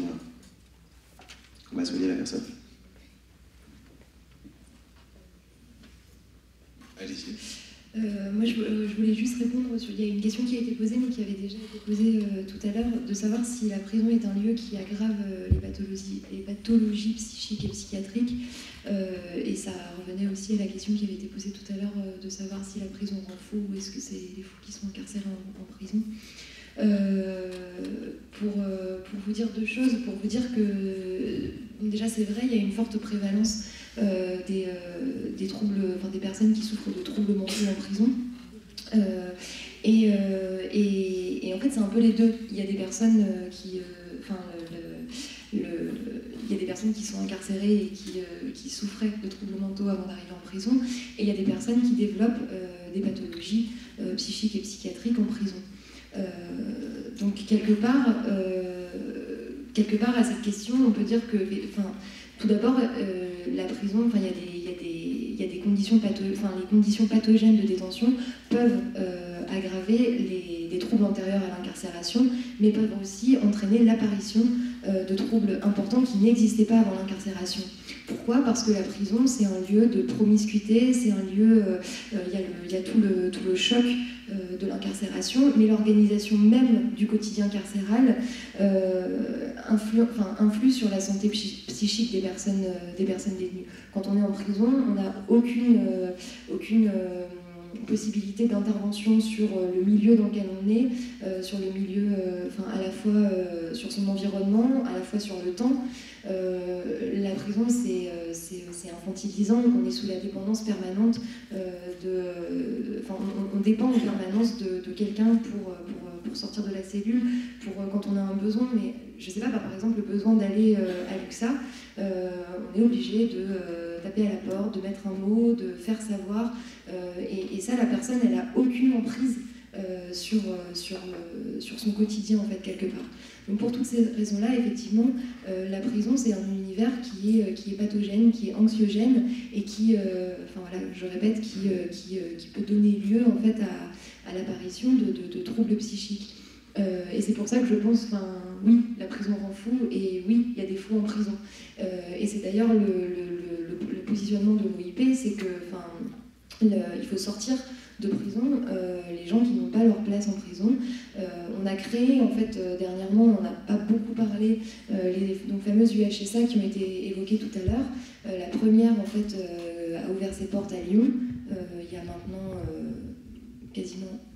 On va soigner la personne. Allez-y. Euh, moi, je, euh, je voulais juste répondre sur... Il y a une question qui a été posée, mais qui avait déjà été posée euh, tout à l'heure, de savoir si la prison est un lieu qui aggrave euh, les, pathologies, les pathologies psychiques et psychiatriques. Euh, et ça revenait aussi à la question qui avait été posée tout à l'heure, euh, de savoir si la prison rend fou ou est-ce que c'est les fous qui sont incarcérés en, en prison. Euh, pour, euh, pour vous dire deux choses, pour vous dire que déjà c'est vrai, il y a une forte prévalence euh, des, euh, des troubles, enfin des personnes qui souffrent de troubles mentaux en prison. Euh, et, euh, et, et en fait c'est un peu les deux. Il y a des personnes qui, enfin euh, le, le, il y a des personnes qui sont incarcérées et qui, euh, qui souffraient de troubles mentaux avant d'arriver en prison, et il y a des personnes qui développent euh, des pathologies euh, psychiques et psychiatriques en prison. Euh, donc quelque part, euh, quelque part à cette question, on peut dire que, enfin, tout d'abord, euh, la prison, enfin, il y a des, il y a des, il y a des conditions patho, enfin, les conditions pathogènes de détention peuvent euh, aggraver les, des troubles antérieurs à l'incarcération, mais peuvent aussi entraîner l'apparition euh, de troubles importants qui n'existaient pas avant l'incarcération. Pourquoi ? Parce que la prison, c'est un lieu de promiscuité, c'est un lieu, euh, il y a, le, il y a tout, le, tout le choc euh, de l'incarcération, mais l'organisation même du quotidien carcéral euh, influe, enfin, influe sur la santé psychique des personnes, euh, des personnes détenues. Quand on est en prison, on n'a aucune, euh, aucune euh, possibilité d'intervention sur le milieu dans lequel on est, euh, sur le milieu, euh, enfin, à la fois euh, sur son environnement, à la fois sur le temps. Euh, la prison, c'est euh, infantilisant, on est sous la dépendance permanente, euh, de, enfin, on, on dépend en permanence de, de quelqu'un pour, pour, pour sortir de la cellule, pour quand on a un besoin, mais je sais pas, par exemple le besoin d'aller euh, à l'U X A, euh, on est obligé de euh, taper à la porte, de mettre un mot, de faire savoir, euh, et, et ça la personne elle a aucune emprise euh, sur, euh, sur, euh, sur son quotidien en fait quelque part. Donc pour toutes ces raisons-là, effectivement, euh, la prison c'est un univers qui est, qui est pathogène, qui est anxiogène et qui, euh, enfin voilà, je répète, qui, euh, qui, euh, qui peut donner lieu en fait à, à l'apparition de, de, de troubles psychiques. Euh, et c'est pour ça que je pense, enfin, oui, la prison rend fou, et oui, il y a des fous en prison. Euh, et c'est d'ailleurs le, le, le, le positionnement de l'O I P, c'est que, enfin, il faut sortir de prison euh, les gens qui n'ont pas leur place en prison. Euh, on a créé, en fait, euh, dernièrement, on n'a pas beaucoup parlé, euh, les donc, fameuses U H S A qui ont été évoquées tout à l'heure. Euh, la première, en fait, euh, a ouvert ses portes à Lyon, euh, il y a maintenant euh, quasiment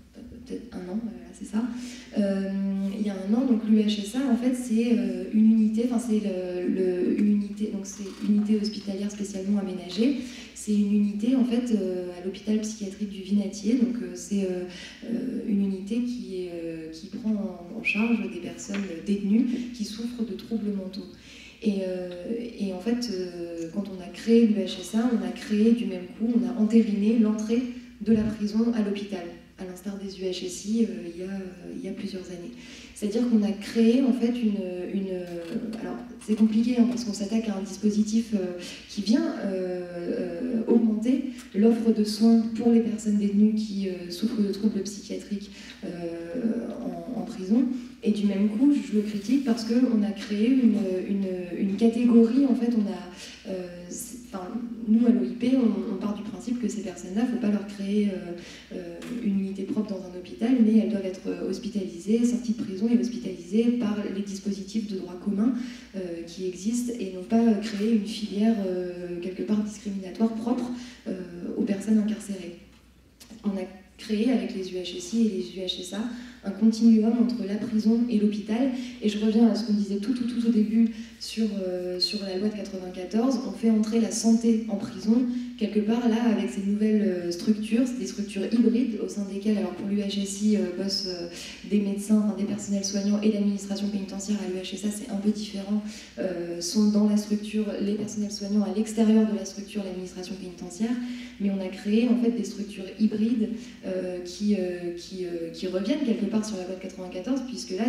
peut-être un an, voilà, c'est ça. Euh, il y a un an, donc l'U H S A, en fait, c'est euh, une unité, enfin c'est le, le, une unité, donc c'est une unité hospitalière spécialement aménagée. C'est une unité en fait euh, à l'hôpital psychiatrique du Vinatier, donc euh, c'est euh, euh, une unité qui, est, euh, qui prend en, en charge des personnes détenues qui souffrent de troubles mentaux. Et, euh, et en fait, euh, quand on a créé l'U H S A, on a créé du même coup, on a entériné l'entrée de la prison à l'hôpital, à l'instar des U H S I euh, il, y a, euh, il y a plusieurs années. C'est-à-dire qu'on a créé en fait une... une alors c'est compliqué hein, parce qu'on s'attaque à un dispositif euh, qui vient euh, euh, augmenter l'offre de soins pour les personnes détenues qui euh, souffrent de troubles psychiatriques euh, en, en prison. Et du même coup, je le critique parce qu'on a créé une, une, une catégorie, en fait, on a... Euh, enfin, nous, à l'O I P, on, on part du principe que ces personnes-là, il ne faut pas leur créer euh, euh, une unité propre dans un hôpital, mais elles doivent être hospitalisées, sorties de prison et hospitalisées par les dispositifs de droit commun euh, qui existent et non pas créer une filière euh, quelque part discriminatoire propre euh, aux personnes incarcérées. On a créé avec les U H S I et les U H S A un continuum entre la prison et l'hôpital. Et je reviens à ce qu'on disait tout, tout, tout au début sur, euh, sur la loi de quatre-vingt-quatorze. On fait entrer la santé en prison, quelque part là, avec ces nouvelles structures, c'est des structures hybrides au sein desquelles, alors pour l'U H S I, euh, bossent euh, des médecins, enfin, des personnels soignants et l'administration pénitentiaire. À l'U H S A, c'est un peu différent. Euh, sont dans la structure les personnels soignants, à l'extérieur de la structure, l'administration pénitentiaire. Mais on a créé en fait des structures hybrides euh, qui, euh, qui, euh, qui reviennent quelque part sur la loi de quatre-vingt-quatorze, puisque là,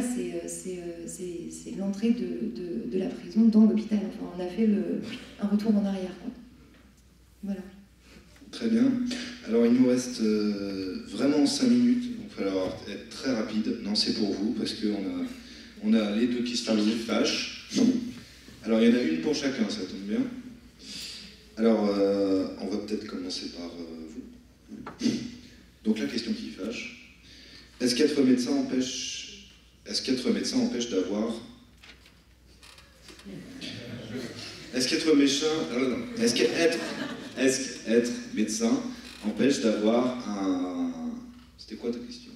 c'est l'entrée de, de, de la prison dans l'hôpital. Enfin, on a fait le, un retour en arrière, quoi. Voilà. Très bien. Alors, il nous reste euh, vraiment cinq minutes, donc il va falloir être très rapide. Non, c'est pour vous, parce qu'on a, on a les deux questions qui fâchent. Alors, il y en a une pour chacun, ça tombe bien. Alors, euh, on va peut-être commencer par euh, vous. Donc, la question qui fâche. Est-ce qu'être médecin empêche, est-ce qu'être médecin empêche d'avoir... Est-ce qu'être médecin... Est-ce qu'être est qu'être médecin empêche d'avoir un... C'était quoi ta question?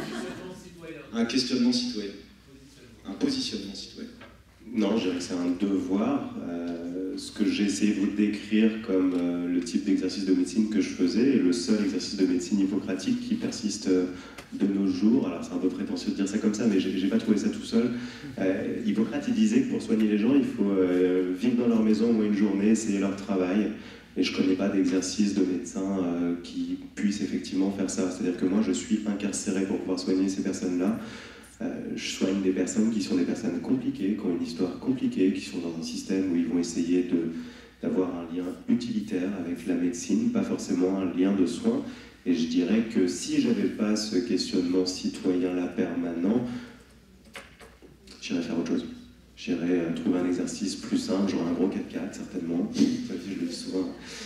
Un questionnement citoyen. Un positionnement citoyen. Non, je dirais que c'est un devoir. Euh, ce que j'ai essayé de vous décrire comme euh, le type d'exercice de médecine que je faisais, est le seul exercice de médecine hippocratique qui persiste euh, de nos jours. Alors c'est un peu prétentieux de dire ça comme ça, mais j'ai pas trouvé ça tout seul. Euh, Hippocrate, il disait que pour soigner les gens, il faut euh, vivre dans leur maison au moins une journée, essayer leur travail. Et je ne connais pas d'exercice de médecin euh, qui puisse effectivement faire ça. C'est-à-dire que moi, je suis incarcéré pour pouvoir soigner ces personnes-là. Euh, je soigne des personnes qui sont des personnes compliquées, qui ont une histoire compliquée, qui sont dans un système où ils vont essayer d'avoir un lien utilitaire avec la médecine, pas forcément un lien de soins. Et je dirais que si je n'avais pas ce questionnement citoyen-là permanent, j'irais faire autre chose. J'irais euh, trouver un exercice plus simple, genre un gros quatre-quatre certainement. Ça, je le dis souvent.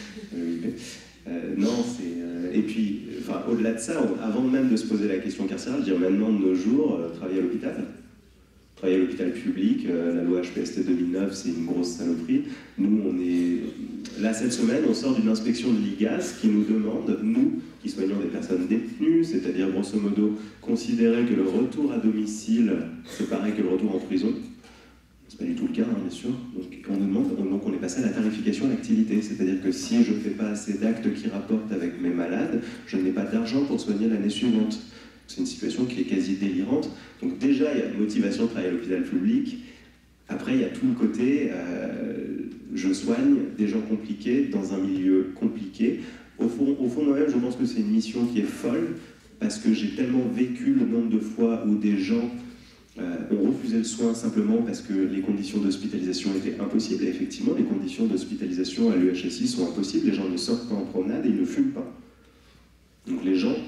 Euh, non, c'est... Euh, et puis, enfin, au-delà de ça, avant même de se poser la question carcérale, je veux dire, maintenant, de nos jours, euh, travailler à l'hôpital, travailler à l'hôpital public, euh, la loi H P S T deux mille neuf, c'est une grosse saloperie. Nous, on est... Là, cette semaine, on sort d'une inspection de l'I G A S qui nous demande, nous, qui soignons des personnes détenues, c'est-à-dire, grosso modo, considérer que le retour à domicile, c'est pareil que le retour en prison. C'est pas du tout le cas, hein, bien sûr. Donc on nous demande, donc on est passé à la tarification à l'activité, c'est-à-dire que si je ne fais pas assez d'actes qui rapportent avec mes malades, je n'ai pas d'argent pour soigner l'année suivante. C'est une situation qui est quasi délirante. Donc déjà, il y a la motivation de travailler à l'hôpital public. Après, il y a tout le côté, euh, je soigne des gens compliqués dans un milieu compliqué. Au fond, au fond moi-même, je pense que c'est une mission qui est folle, parce que j'ai tellement vécu le nombre de fois où des gens Euh, on refusait le soin simplement parce que les conditions d'hospitalisation étaient impossibles. Et effectivement, les conditions d'hospitalisation à l'U H S I sont impossibles. Les gens ne sortent pas en promenade et ils ne fument pas. Donc les gens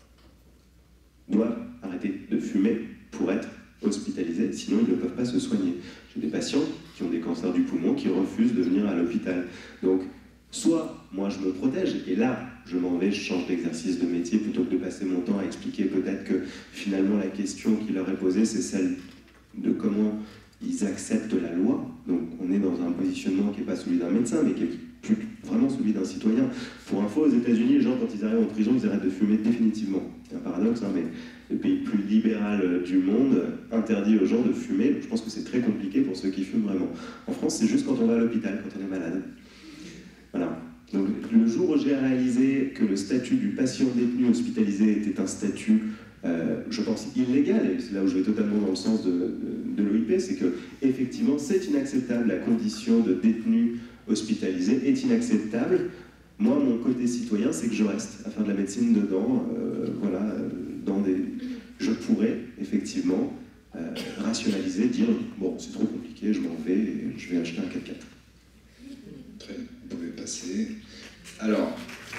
doivent arrêter de fumer pour être hospitalisés, sinon ils ne peuvent pas se soigner. J'ai des patients qui ont des cancers du poumon qui refusent de venir à l'hôpital. Donc, soit moi je me protège, et là je m'en vais, je change d'exercice de métier plutôt que de passer mon temps à expliquer peut-être que finalement la question qui leur est posée c'est celle de comment ils acceptent la loi. Donc on est dans un positionnement qui n'est pas celui d'un médecin mais qui est plus, vraiment celui d'un citoyen. Pour info, aux États-Unis, les gens, quand ils arrivent en prison, ils arrêtent de fumer définitivement. C'est un paradoxe, hein, mais le pays le plus libéral du monde interdit aux gens de fumer. Je pense que c'est très compliqué pour ceux qui fument vraiment. En France, c'est juste quand on va à l'hôpital, quand on est malade. Voilà. Donc, le jour où j'ai réalisé que le statut du patient détenu hospitalisé était un statut, euh, je pense, illégal, et c'est là où je vais totalement dans le sens de, de, de l'O I P, c'est que effectivement, c'est inacceptable, la condition de détenu hospitalisé est inacceptable. Moi, mon côté citoyen, c'est que je reste à faire de la médecine dedans, euh, voilà, dans des... Je pourrais, effectivement, euh, rationaliser, dire, bon, c'est trop compliqué, je m'en vais, et je vais acheter un quatre-quatre. Très bien, vous pouvez passer. Alors,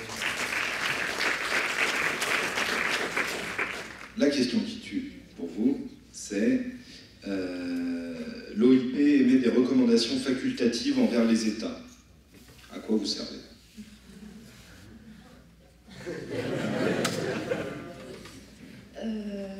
la question qui tue pour vous, c'est euh, l'O I P émet des recommandations facultatives envers les États. À quoi vous servez? euh,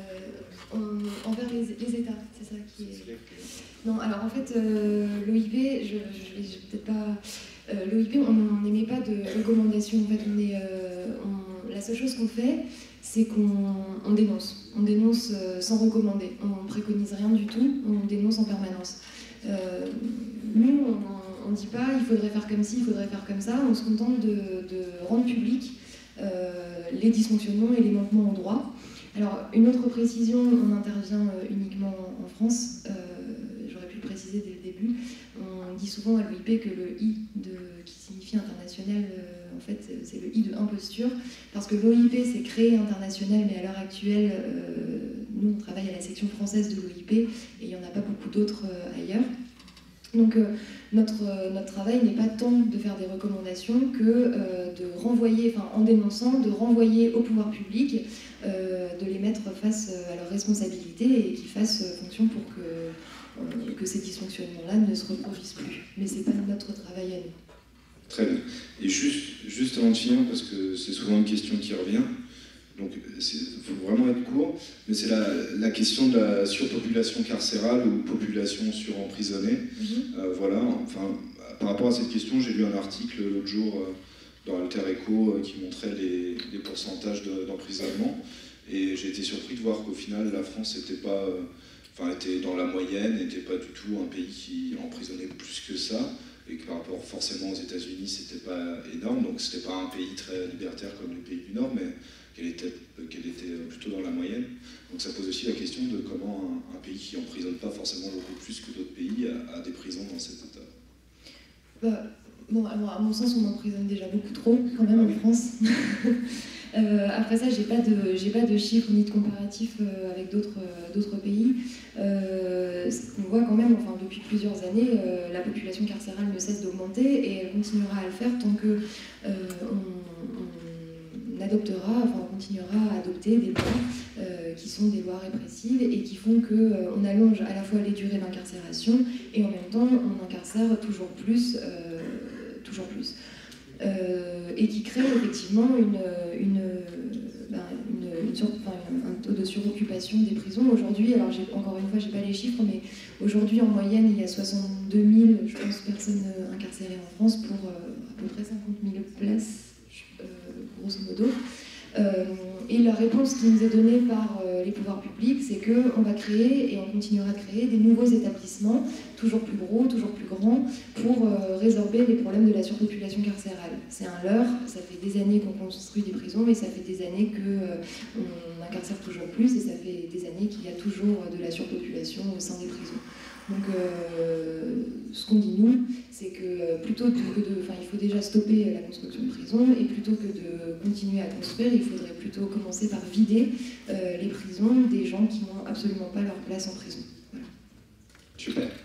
en, Envers les, les États, c'est ça qui est... Non, alors en fait, euh, l'O I P, je ne vais peut-être pas... Euh, L'O I P, on n'émet pas de recommandations. En fait, on est, euh, on, la seule chose qu'on fait, c'est qu'on on dénonce. On dénonce euh, sans recommander. On ne préconise rien du tout, on dénonce en permanence. Euh, nous, on ne dit pas il faudrait faire comme ci, il faudrait faire comme ça. On se contente de, de rendre public euh, les dysfonctionnements et les manquements au droit. Alors, une autre précision, on intervient euh, uniquement en France. Euh, J'aurais pu le préciser dès le début. On dit souvent à l'O I P que le I, de, qui signifie international, euh, en fait, c'est le I de imposture, parce que l'O I P s'est créé international, mais à l'heure actuelle, euh, nous, on travaille à la section française de l'O I P, et il n'y en a pas beaucoup d'autres euh, ailleurs. Donc, euh, notre, euh, notre travail n'est pas tant de faire des recommandations que euh, de renvoyer, enfin, en dénonçant, de renvoyer au pouvoir public, euh, de les mettre face à leurs responsabilités et qu'ils fassent fonction pour que que ces dysfonctionnements-là ne se reproduisent plus. Mais ce n'est pas notre travail à nous. Très bien. Et juste, juste avant de finir, parce que c'est souvent une question qui revient, donc il faut vraiment être court, mais c'est la, la question de la surpopulation carcérale ou population suremprisonnée. Mm-hmm. euh, voilà, enfin, par rapport à cette question, j'ai lu un article l'autre jour euh, dans Alter Echo euh, qui montrait les, les pourcentages d'emprisonnement, et j'ai été surpris de voir qu'au final, la France n'était pas... Euh, Enfin, était dans la moyenne, n'était pas du tout un pays qui emprisonnait plus que ça, et que par rapport forcément aux États-Unis, c'était pas énorme, donc c'était pas un pays très libertaire comme les pays du Nord, mais qu'elle était, qu'elle était plutôt dans la moyenne. Donc ça pose aussi la question de comment un, un pays qui emprisonne pas forcément beaucoup plus que d'autres pays a, a des prisons dans cet état. Bah, bon, alors, à mon sens, on emprisonne déjà beaucoup trop, quand même, en France. Euh, après ça, j'ai pas de, j'ai pas de chiffres ni de comparatifs euh, avec d'autres, euh, d'autres pays. Euh, on voit quand même, enfin depuis plusieurs années, euh, la population carcérale ne cesse d'augmenter et elle continuera à le faire tant que euh, on, on adoptera, enfin on continuera à adopter des lois euh, qui sont des lois répressives et qui font que euh, on allonge à la fois les durées d'incarcération et en même temps on incarcère toujours plus, euh, toujours plus. Euh, et qui crée effectivement une, une, ben, une, une sur, enfin, un taux de suroccupation des prisons. Aujourd'hui, alors encore une fois, je n'ai pas les chiffres, mais aujourd'hui en moyenne, il y a soixante-deux mille, je pense, personnes incarcérées en France pour euh, à peu près cinquante mille places, euh, grosso modo. Euh, et la réponse qui nous est donnée par euh, les pouvoirs publics, c'est qu'on va créer, et on continuera de créer, des nouveaux établissements, toujours plus gros, toujours plus grands, pour euh, résorber les problèmes de la surpopulation carcérale. C'est un leurre, ça fait des années qu'on construit des prisons, mais ça fait des années qu'on euh, incarcère toujours plus, et ça fait des années qu'il y a toujours de la surpopulation au sein des prisons. Donc euh, ce qu'on dit nous, c'est que plutôt que de... Enfin, il faut déjà stopper la construction de prisons, et plutôt que de continuer à construire, il faudrait plutôt commencer par vider euh, les prisons des gens qui n'ont absolument pas leur place en prison. Voilà. Super.